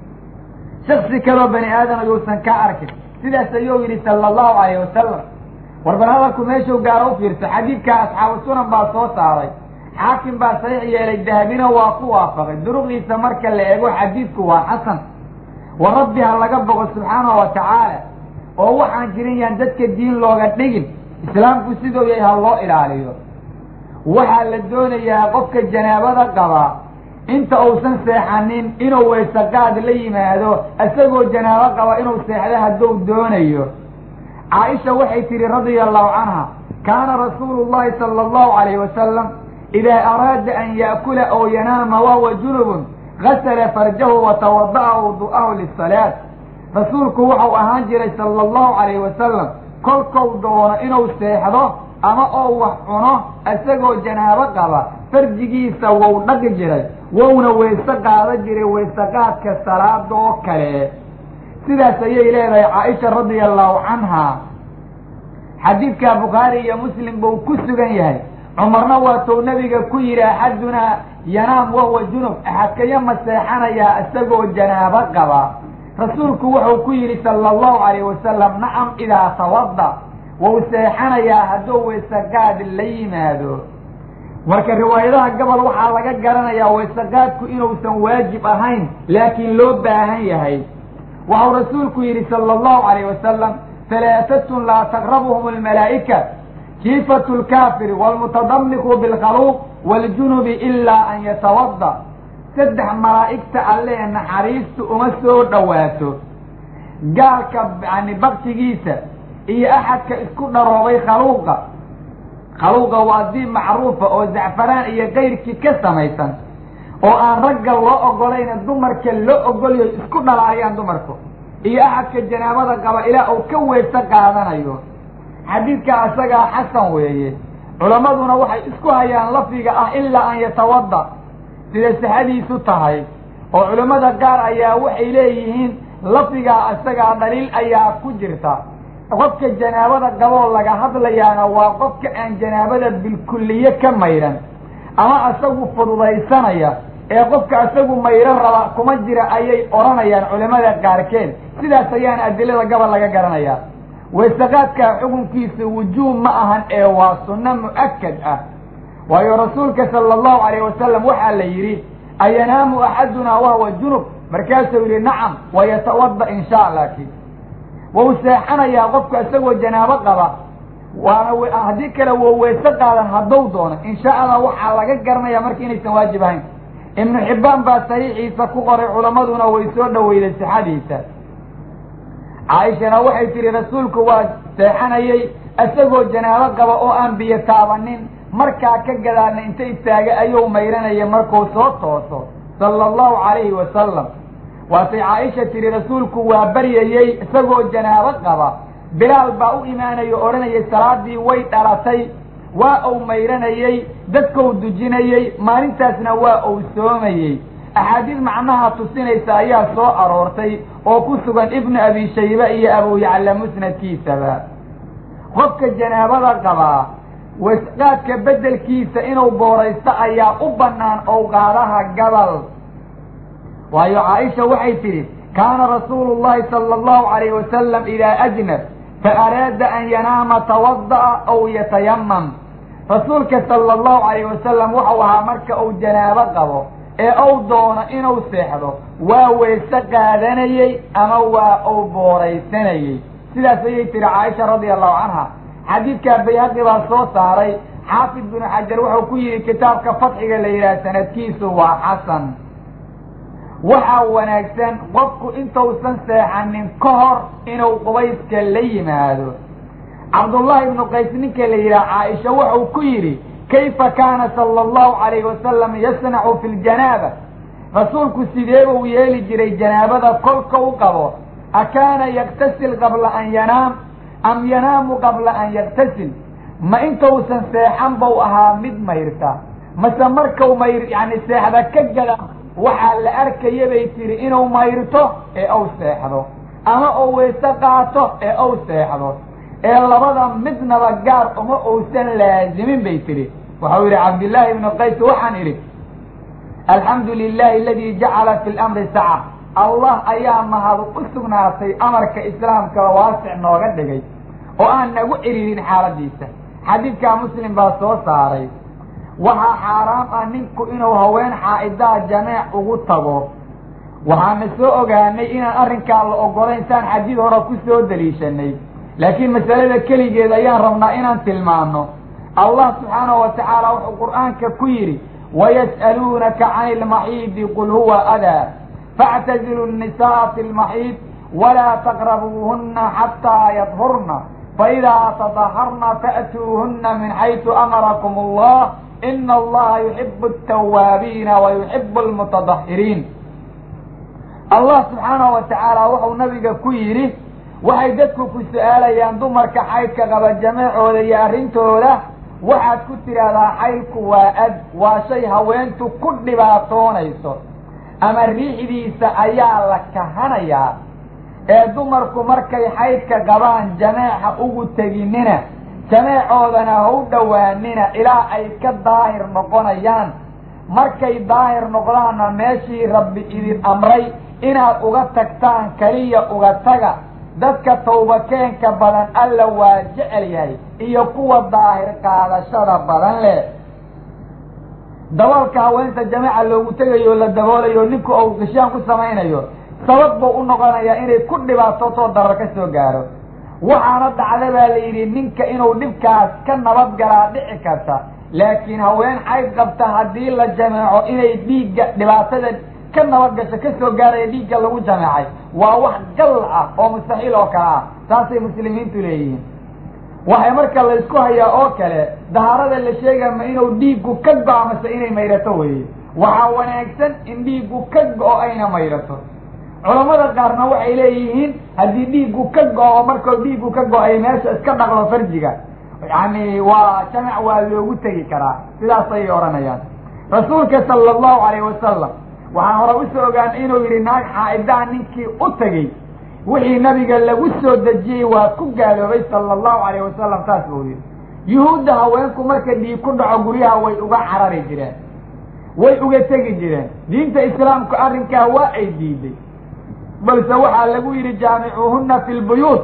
shaksi kaloo bani aadam ayuusan ka arkin. sidaas ayuu yidhi sala allahu alayh wasalam. warbar hadalku meeshuu gaaro u fiirso. xadiidka asxaabu sunan baa soo saaray, xaakim baa saxiix yeelay, dahabina waa ku waafaqay. duruqdiisa marka la eego xadiidku waa xasan. wa rabbi ha laga boqo subxaanahu wa tacaala oo waxaan jirin yaan dadka diin looga dhigin. islaamku siduu yahay ha loo ilaaliyo. waxaa la doonayaa qofka janaabada qabaa inta uusan seexanin inuu weysaqaad la yimaado, isagoo janaabo qaba inuu seexdo hadduu doonayo. caaisha waxay tihi radia allahu canha kaana rasuulu llahi sala allahu alayhi wasalam idaa araada an yaakula oo yanaama wahuwa junubun gasala farjahu watawada'a wudu'ahu lisalaat. رسولك وحو أهانجري صلى الله عليه وسلم كل كودون إنو سيحضو أما أو وحونه أساقو جنابة قبا فرجيسا وو نقجري وو نويساقا رجري ويساقات كالصلاة دو كالي سيدا سيئ إليه عائشة رضي الله عنها حديث كبخاري يا مسلم بو كسغن يحي عمرنا واتو نبيغا كيرا حدنا ينام وهو جنوب احد كيما سيحنا يا اسغو جنابه قبا رسولك وحو كيري صلى الله عليه وسلم نعم اذا توضا وسيحنا يا هدو وسقاد الليمادو marka riwaayadaha gabal waxa laga garanayaa weesaqaadku inuusan waajib ahayn laakiin loo baahan yahay waxa rasuulku yiri sallallahu alayhi wasallam ثلاثة لا تقربهم الملائكة كيفة الكافر والمتضمق بالخلوق والجنب إلا أن يتوضأ سدح ملائكة عليه أن حريست أمسه دواته قال كب يعني بغت جيسة إيه أحد كإسكن روي خلوقة خلوقة وأدين معروفة أو زعفران إيه غير كسة ميتا أو أن رجل الله أقولين الدمر كله أقول إسكن العيان دمركم إيه أحد كالجنابة قبل إلى أو كوي سقى هذا أيوه حديث كأسقى حسن ويه علماءنا وحي اسكوها يان لفظة إلا أن يتوضأ سيدة حديث تهي وعلماء قال أيها وحي إليهين لفظة أسقى دليل أيها كجرتا قفك الجنابة قبل لك هذا ليانا وقفك أن جنابة بالكلية كميرا أما أسقوا فضليسانيا ee qofka asagu mayran raba kuma jira ayay oranayaan culimada qaarkeen sidaas ayaan adilada gabal laga garanaya weesaqaadka xukunkiisa wujuub ma ahan ee waa sunna muakkad ah waayo rasuulka sallallahu alayhi wasallam waxa la yiri ayanaamu ahaduna wa huwa junub markaasuu yiri nacam wa yatawadda insha Allah ki wa usaxanaya qofka asagu janaabo qaba waana hadii kale waa weesaqaadan haduu doono insha Allah waxa laga garanaya markii inaysan waajib ahayn ابن حبان با صحيحيسا ku qoray culimaduna way soo dhaweeyeen saxadiisa Aisha waxay tiri rasuulku waa seexanayay asagoo janaabo qaba oo aan biyo taabanin markaa ka gadaana inta istaaga ayuu mayranaya markuu soo tooso sallallahu alayhi wasallam waasay Aisha tiri rasuulku waa bariyay asagoo janaabo qaba bilaal baa u iimaanayo oranayay salaadii way dhalatay waa uu mayranayay dadku dujinayay maalintaasna waa uu soomayay axaadiis macnaha tusinaysa ayaa soo aroortay oo ku sugan ibn abi shayba iyo abu ya'la musnadkiisaba qofka janaabada qaba wasqaadka bedelkiisa inuu booraysto ayaa u banaan oo qaadaha gabal waayo Aisha waxay tiri kaana rasuulullaahi sallallahu alayhi wasallam ila ajnab فأراد أن ينام توضأ أو يتيمم رسولك صلى الله عليه وسلم وحوها مركة أو جنابة قبو أو دون إنو سيحدو وويسقادني أما أو بوريسني سيدا سيدة عائشة رضي الله عنها حديث كبيهقي بصوت ساري حافظ بن حجر وحو كي كتاب كفتح ليلة سنة كيسو وحسن waxa wanaagsan qofku inta uu san seexanin ka hor inuu qubayska la yimaado Abdullah ibn Qays ninka la yiraahdo Aisha wuxuu ku yiri kayfa kana sallallahu alayhi wasallam yasna'u fil janaba rasuulku sidee uu yeeli jiray janaabada kolka uu qabo akana yaktasil qabla an yanam am yanamu qabla an yaktasil ma inta uu san seexan buu ahaa mid mayrta mase marka uu mayr yani seexda ka gala waxa la arkay bay tiri inuu mayrto ee uu seexdo ama uu weeso qaato ee uu seexdo ee labada midnaba gaar uma uusan laazimin bay tiri waxa uu yiri Abdullah ibn Qays waxaan iri alhamdulillah alladhi ja'ala fil amri sa'a Allah ayaa mahad u sugnaatay amarka islaamka waasic nooga dhigay oo aan nagu iriirin xaaladiisa xadiidka muslim baa soo saaray waxa xaraam ah ninku inuu haween xaa'idaa jamaac ugu tago waxaan soo ogaanay in arrinka la ogolayn san xadiid hore ku soo daliishanay laakiin masalada kaligeed ayaan rabnaa inaan tilmaano Allah subhanahu wa ta'ala wuxuu quraanka ku yiri ويسألونك عن المحيض قل هو أذى فاعتزلوا النساء في المحيض ولا تقربوهن حتى يطهرن فإذا تطهرن فأتوهن من حيث أمركم الله إن الله يحب التوابين ويحب المتطهرين الله سبحانه وتعالى وحو نبيك كويري waxay dadku ku su'aalayaan dumarka xaydka qaba jamacooda iyo arrintooda waxaad ku tiraahdaa xaydku waa ad waa shay haweentu ku dhibaatoonayso ama riixdiisa ayaa la kahanayaa ee dumarku markay xaydka qabaan jamaaca ugu teginina jamaacoodana ha u dhowaanina ilaa ay ka daahir noqonayaan markay daahir noqdaanna meeshii rabbi idin amray inaad uga tagtaan kaliya uga taga dadka tawbakeenka badan alla waa jecel yahay iyo kuwa daahir qaadashada badan leh daboolka haweenta jamaaca loogu tegayo la daboolayo ninku uu gashaan ku samaynayo sabab buu u noqonayaa inay ku dhibaatooto darar ka soo gaaro waxaana dhacda baa la yidhi ninka inuu dhibkaas ka nabad galaa dhici karta laakiin haween xayd qabta haddii la jamaaco inay dhiigga dhibaatada ka nabad gasho ka soo gaaraya dhiigga lagu jamaacay waa wax gal ah oo mustaxiil oo kale ah taasay muslimiintu leeyihiin waxay marka la isku hayaa oo kale dahaarada la sheegaya ma inuu dhiiggu ka go-o mase inay mayrato weye waxaa wanaagsan in dhiiggu ka go-o ayna mayrato culammada qaarna waxay leeyihiin haddii dhiiggu ka go-o markuu dhiiggu ka go-ay meesha iska dhaqlo farjiga yani waa jamac waa loogu tegi karaa sidaas ayay odhanayaan rasuulka sala allahu alayhi wasalam waxaan hore usoo ogaan inuu yidhi naag xaa'idaa ninkii u tegey wixii nabiga lagu soo dejiyey waa ku gaaloobay sala allahu alayhi wasalam taas buu yidhi yuhuudda haweenku marka dhiig ku dhaco guryaha way uga carari jireen way uga tegi jireen diinta islaamku arrinkaa waa ay diiday balse waxaa lagu yidhi jaamicuuhunna fi lbuyuut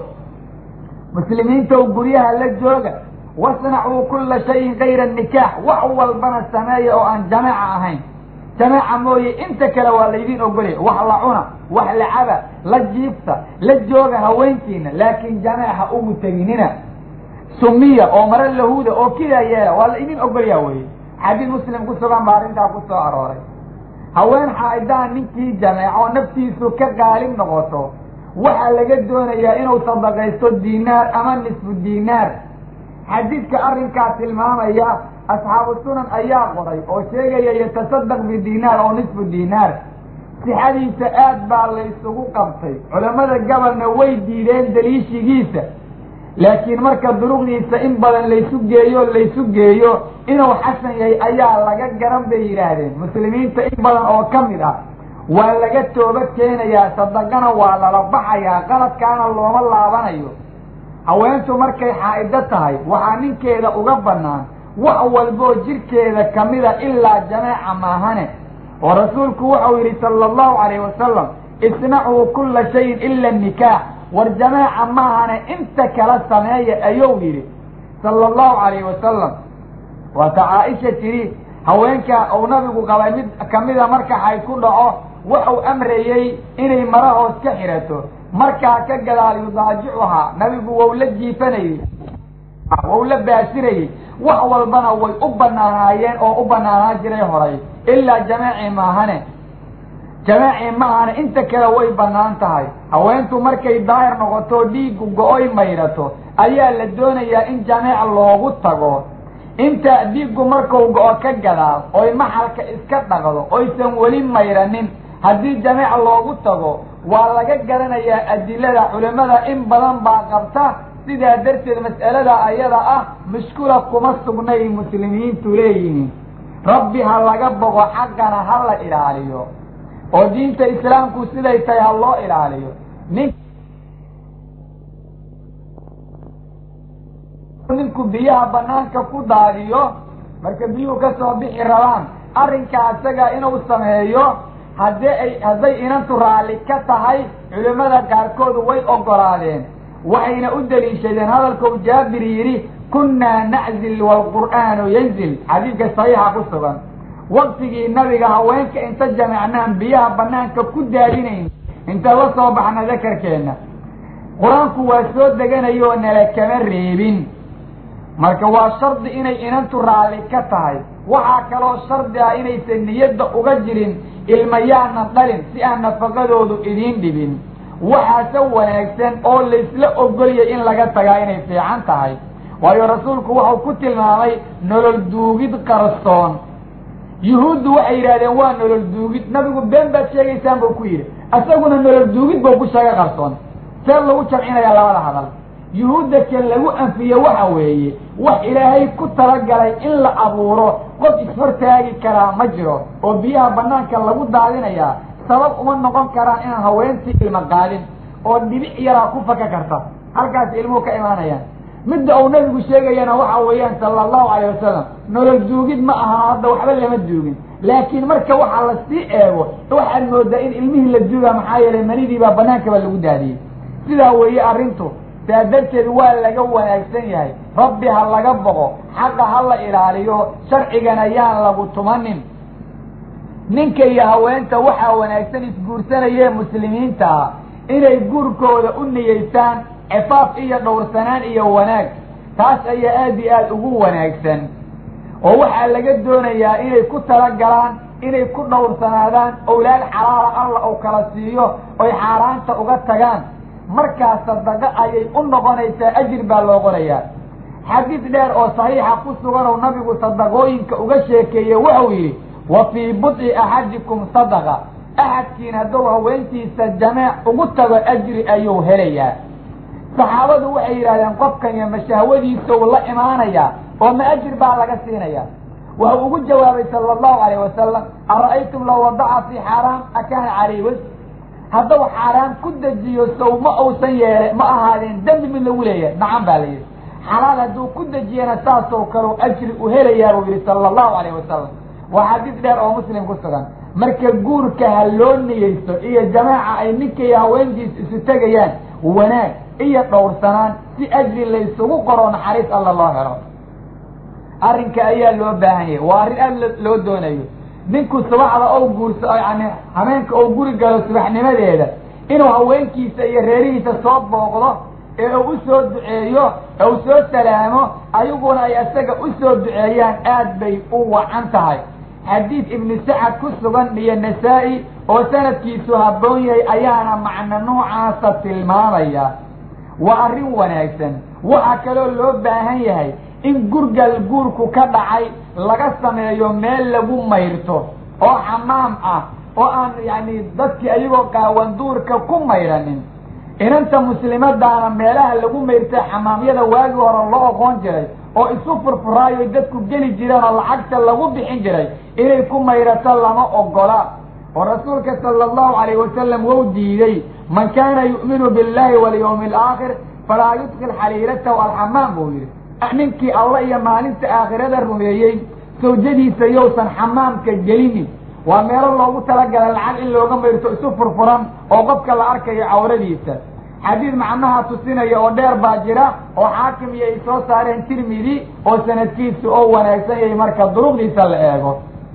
muslimiintow guryaha la jooga wasnacuu kulla shayin kayra nikaax wax walbana sameeya oo aan jamaaca ahayn jamaaca mooye inta kale waa laydin ogolya wax la cuna wax la caba la jiifta la jooga haweenkiina laakiin jamaaca ugu teginina sumiya oo mare lahuuda oo kidaa yeela waa la idin ogolyaa weye xadiid muslim ku sugan baa arrintaa ku soo arooray haween xaa'idaa ninkii jamaaco naftiisu ka qaalib noqoto waxaa laga doonayaa inuu sadaqaysto diinaar ama nisfu diinaar xadiidka arrinkaa tilmaamaya asxaabu sunan ayaa qoray oo sheegaya yatasadaq bidinaar oo nisfu diinaar sixadiisa aad baa laysugu qabtay culammada gabalna way diideen daliishigiisa laakiin marka duruqdiisa in badan laysu geeyo laysu geeyo inuu xasan yahay ayaa laga garan bay yidhaahdeen muslimiinta in badan oo ka mid ah waa laga tooba keenayaa sadaqana waa lala baxayaa qaladkaana looma laabanayo haweentu markay xaa'ido tahay waxaa ninkeeda uga bannaan wax walboo jirkeeda kamida ilaa jamaaca maahane oo rasuulku wuxuu yidhi sala allahu calayhi wasalam isnacuu kulla shayin ila nikaax war jamaaca maahane inta kala sameeya ayuu yidhi sala allahu calayhi wasalam waata caaisha tidhi haweenka uu nabigu qabay mid kamida marka xayd ku dhaco wuxuu amrayey inay mara hoos ka xirato markaa ka gadaal yudaajicuhaa nabigu wou la jiifanayey wou la baashirayey wax walbana way u banaanaayeen oo u banaanaa jiray horay ilaa jamaaci maahane jamaaci maahane inta kale way bannaan tahay haweentu markay daahir noqoto dhiiggu go-oy mayrato ayaa la doonayaa in jamaac loogu tago inta dhiiggu markuu go-o ka gadaal oy maxalka iska dhaqdo oysan weli mayranin haddii jamaac loogu tago waa laga garanayaa adilada culimmada in badan baa qabta sidaa darteed mas'alada ayada ah mushkula kuma sugnay muslimiintu leeyihiin rabbi ha laga boqo xaqana ha la ilaaliyo oo diinta islaamku siday tahay ha loo ilaaliyo nin ninku biyaha banaanka ku daadiyo marka biyuhu ka soo bixi rabaan arrinkaa isaga inuu sameeyo haddii ay hadday inantu raalli ka tahay culimmada qaarkoodu way ogolaadeen waxayna u daliishadeen hadalkuu jaabir yidhi kunnaa naczil waalqur'aanu yanzil xadiidka saxiixa ku sugan waqtigii nabiga haweenka inta jamacnaan biyaha banaanka ku daadinayn inta la soo baxna dakarkeenna qur-aanku waa soo deganayoo nala kama reebin marka waa shardi inay inantu raalli ka tahay waxaa kaloo shardi ah inaysan niyadda uga jirin ilmayaanan dhalin si aan nafaqadoodu idiin dhibin waxaase wanaagsan oo laysla ogoliyay in laga tagaa inay fiican tahay waayo rasuulku wuxuu ku tilmaamay nolol duugid qarsoon yuhuuddu waxay yidhahdeen waa nolol duugid nabigu been baad sheegaysaan buu ku yidhi asaguna nolol duugid buu ku sheega qarsoon. see lagu jamcinaya labada hadal? yuhuudda kan lagu anfiye waxa weeye wax ilaahay ku talagalay in la abuuro qof ishortaagi karaa ma jiro oo biyaha banaanka lagu daadinayaa sabab uma noqon karaan inaan haweentii ilma qaadin oo dhibic yaraa ku faka karta halkaas ilmuhu ka imaanayaan. midda uu nabigu sheegayana waxa weeyaan sala allahu calayh wasalam nolol duugid ma aha, hadda waxba lama duugin, laakiin marka waxa la sii eego waxaad moodaa in ilmihii la duugaa maxaa yeelay manidii baa banaankaba lagu daadiyey. sidaa weeye arrintu. saa darteed waa laga wanaagsan yahay, rabbi ha laga boqo, xaqa ha la ilaaliyo, sharcigan ayaan lagu tumanin. ninka iyo haweenta waxaa wanaagsan isguursanayee muslimiinta ah inay guurkooda u niyeystaan cifaaf iyo dhowrsanaan iyo wanaag. taas ayaa aad iyo aad ugu wanaagsan, oo waxaa laga doonayaa inay ku talagalaan inay ku dhowrsanaadaan, owlaad xalaala alla uu kala siiyo oy xaaraanta uga tagaan. markaas sadaqa ayay u noqonaysaa, ajir baa loo qorayaa. xadiis dheer oo saxiixa ku sugan oo nabigu sadaqooyinka uga sheekeeyey wuxuu yidhi wa fii budci axadikum sadaqa, axadkiin hadduu haweentiisa jameec ugu tago ajri ayuu helayaa. saxaabadu waxay yidhahdeen qofkan iyo mashahwadiisa uu la imaanayaa oo ma ajir baa laga siinayaa? wuxuu ugu jawaabay sala allahu calayh wasalam ara'aytum law wadaca fii xaaraam akaana calayh waj, hadduu xaaraan ku dejiyo sow ma uusan yeele ma ahaadeen dembi mid lagu leeyahay? nacan baa la yidhi. xalaal hadduu ku dejiyana saasoo kaleu ajri u helayaa buu yidhi sala allahu calayh wasalam. waa xadiis dheer oo muslim ku sugan. marka guurka ha loo niyeysto iyo jamaaca ay ninka iyo haweentiisa isu tegayaan wanaag iyo dhowrsanaan si ajri laysugu qoro naxariis alla loo helo. arrinka ayaa loo baahan yahay, waa arrin aad loo doonayo. ninku subaxda ou guurso yani hameenka ou guri galo subaxnimadeeda inuu haweenkiisa iyo reerihiisa soo booqdo ee uu u soo duceeyo ee uu soo salaamo ayaguna ay isaga u soo duceeyaan aad bay u wacan tahay. xadiid ibni sacad ku sugan iyo nasaa-i oo sanadkiisu habboon yahay ayaana macno noocaasa tilmaamaya. waa arrin wanaagsan. waxaa kaloo loo baahan yahay in gurgal guurku ka dhacay laga sameeyo meel lagu mayrto oo xamaam ah oo aan yacni dadkii ayagoo qaawanduurka ku mayranin. inanta muslimadaana meelaha lagu mayrtay xamaamyada waagii hore loo oqoon jiray oo isu furfuraayo dadku geli jireen oo lacagta lagu bixin jiray inay ku mayrato lama ogola. oo rasuulka sala allahu calayh wasalam wou diiday man kaana yu'minu billahi walyawmi alaakhir falaa yudkil xaliiratahu alxamaam buu yidhi. ninkii alla iyo maalinta aakhirada rumeeyey sawjadiisa yowsan xamaamka gelinin. waa meelo loogu talagalay lacag in looga mayrto isu furfuran oo qofka la arkayo cawradiisa. xadiid macnaha tusinaya oo dheer baa jira oo xaakim iyo ay soo saareen tirmidi oo sanadkiisu oo wanaagsan yahay marka duruqdiisa la eego.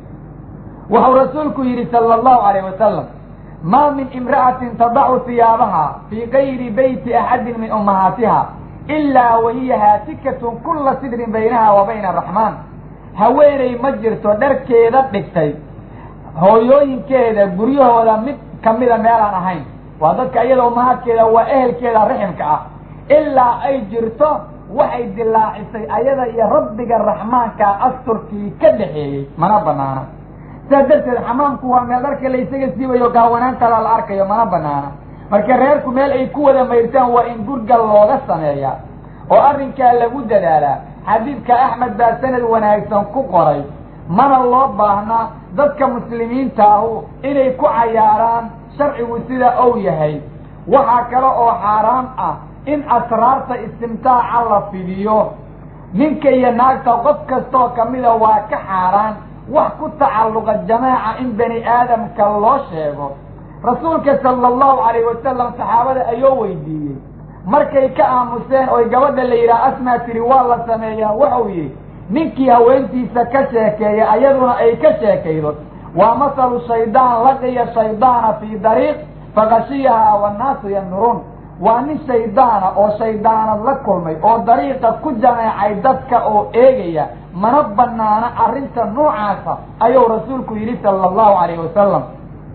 wuxuu rasuulku yidhi sala allahu calayh wasalam maa min imra'atin tadacu hiyaabaha fii gayri beyti axadin min ummahaatiha ilaa wahiya haatikatun kulla sidrin baynaha wa bayna araxmaan. haweeney ma jirto dharkeeda dhigtay hooyooyinkeeda guryahooda mid kamida meelaan ahayn, waa dadka iyada umahaadkeeda waa ehelkeeda raximka ah, ilaa ay jirto waxay dilaacisay ayada iyo rabbiga raxmaankaa asturkii ka dhaxeeyey, mana banaana. sidaa darteed xamaamku waa meel dharka la isaga siibayo gaawanaantada la arkayo, mana banaana. marka reerku meel ay ku wada mayrtaan waa in gurgal looga sameeyaa oo arrinkaa lagu dadaalaa. xadiidka axmed baa sanad wanaagsan ku qoray. mana loo baahna dadka muslimiinta ahu inay ku cayaaraan sharcigu sida ou yahay. waxaa kale oo xaaraam ah in asraarta istimtaaca la fidiyo. ninka iyo naagta qof kastoo kamida waa ka xaaraan wax ku tacalluqa jamaaca in bani aadamka loo sheego. rasuulka sala allahu calayh wasalam saxaabada ayuu weydiiyey markay ka aamuseen oy gabadha la yidhaha asmaa tiri waa la sameeyaa wuxuu yidhi ninkii haweentiisa ka sheekeeya ayaduna ay ka sheekaydo waa masalu shaydaan laqiya shaydaana fii dariiq fakashiyahaa wannaasu yanduruun. waa nin shaydaana oo shaydaanad la kulmay oo dariiqa ku jameecay dadka oo eegaya, mana banaana arrinta noocaasa ayuu rasuulku yidhi sala allahu calayh wasalam.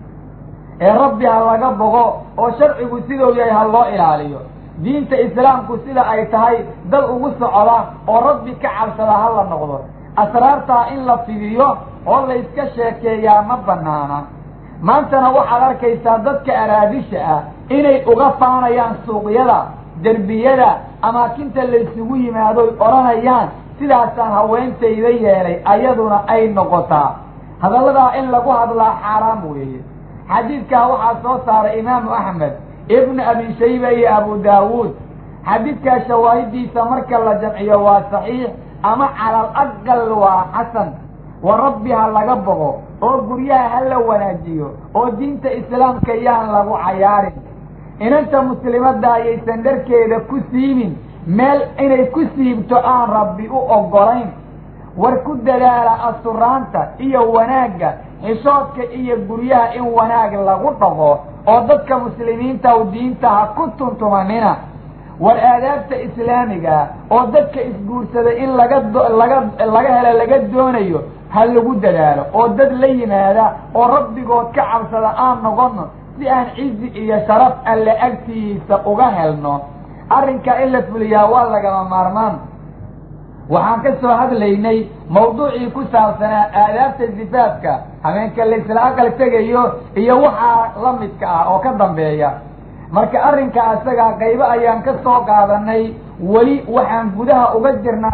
ee rabbi ha laga bogo oo sharcigu siduu yahay ha loo ilaaliyo. diinta islaamku sida ay tahay dad ugu socda oo rabbi ka cabsada ha la noqdo. asraartaa in la fidiyo oo layska sheekeeyaa ma banaana. maantana waxaad arkaysaa dadka araadisha ah inay uga faanayaan suuqyada derbiyada amaakinta laysugu yimaadoy odhanayaan sidaasaan haweentayda yeelay ayaduna ay noqotaa hadalladaa in lagu hadlaa xaaraam weeye xadiidkaa waxaa soo saaray imaamu axmed ibnu abi shayba iyo abu daawuud xadiidkaa shawaahidiisa marka la jamciyo waa saxiix ama calal aqal waa xasan wa rabbi ha laga boqo oo guryaha ha la wanaajiyo oo diinta islaamka yaan lagu cayaarin inanta muslimadda ayaysan dharkeeda ku siibin meel inay ku siibto aan rabbi u oggolayn war ku dadaala asturaanta iyo wanaagga xishoodka iyo guryaha in wanaag lagu dhaqo oo dadka muslimiinta u diinta ha ku tuntumanina war aadaabta islaamiga oo dadka isguursada in laga laga laga helo laga doonayo ha lagu dadaalo oo dad la yimaada oo rabbigood ka cabsada aan noqono si aan cizi iyo sharaf alle agtiisa uga helno arrinka in la fuliyaa waa lagama maarmaan waxaan ka soo hadlaynay mawduucii ku saabsanaa aadaabta zifaafka habeenka laysla aqal tegayo iyo waxaa la midka ah oo ka dambeeya marka arrinka asagaa qaybo ayaan ka soo qaadanay weli waxaan gudaha uga jirnaa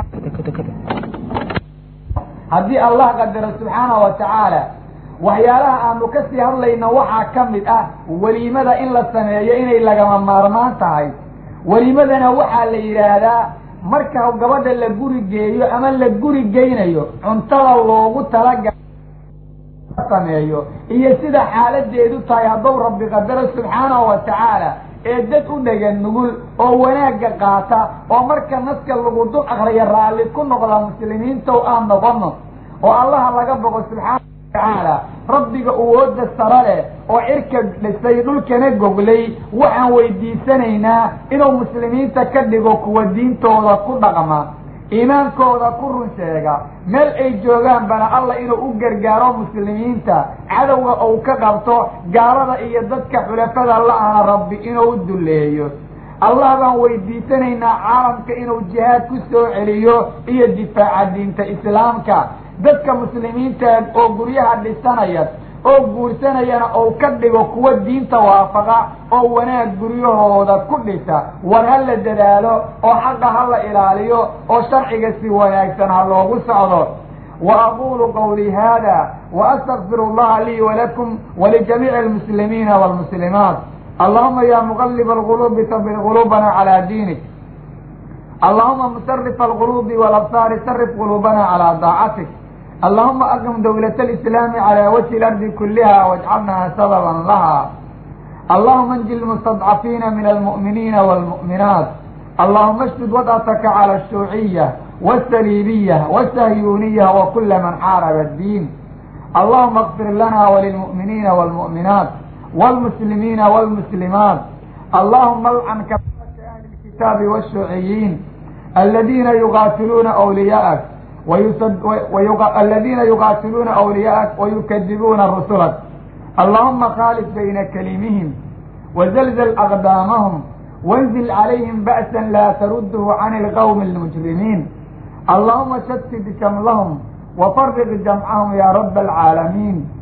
haddii allah qadaro subxaana wa tacaala waxyaalaha aanu ka sii hadlayno waxaa ka mid ah weliimada in la sameeyo inay lagama maarmaan tahay weliimadana waxaa la yidhaahdaa marka gabadha la guri geeyo ama la guri geynayo cuntada loogu talagal sameeyo iyo sida xaaladeedu tahay hadduu rabbi qadaro subxaanahu wa tacaala ee dad u dhegan nugul oo wanaagga qaata oo marka naska lagu dul akriya raalli ku noqda muslimiintow aan noqono oo allaha laga boqo subxaana wa tacaala rabbiga awooda sara leh oo cirka dhisay dhulkana goglay waxaan weydiisanaynaa inuu muslimiinta ka dhigo kuwa diintooda ku dhaqma iimaankooda ku run sheega meel ay joogaanbana alla inuu u gargaaro muslimiinta cadowga uu ka qabto gaalada iyo dadka xulafada la-ana rabbi inuu dulleeyo allah baan weydiisanaynaa caalamka inuu jihaad ku soo celiyo iyo difaaca diinta islaamka dadka muslimiinta oo guryaha dhisanaya oo guursanayana ou ka dhigo kuwa diinta waafaqa oo wanaag guryahooda ku dhisa war ha la dadaalo oo xaqa ha la ilaaliyo oo sharciga si wanaagsan ha loogu socdo wa aqulu qawlii hada wa astakfiru allaha lii walakum walijamiici almuslimiina waalmuslimaat allahuma ya muqalib alqulubi sabit qulubana calaa diinik allahuma musarif alqulubi walabsaari sarif qulubana calaa daacatik اللهم أقم دولة الإسلام على وجه الأرض كلها واجعلنا سببا لها اللهم انجل المستضعفين من المؤمنين والمؤمنات اللهم اشدد وطأتك على الشيوعية والسليبية والصهيونية وكل من حارب الدين اللهم اغفر لنا وللمؤمنين والمؤمنات والمسلمين والمسلمات اللهم العن كفرة أهل الكتاب والشيوعيين الذين يقاتلون أولياءك ويصد ويق... الذين يقاتلون أولياءك ويكذبون رسلك اللهم خالف بين كلمهم وزلزل أقدامهم وانزل عليهم بأسا لا ترده عن القوم المجرمين اللهم شتت شملهم وفرق جمعهم يا رب العالمين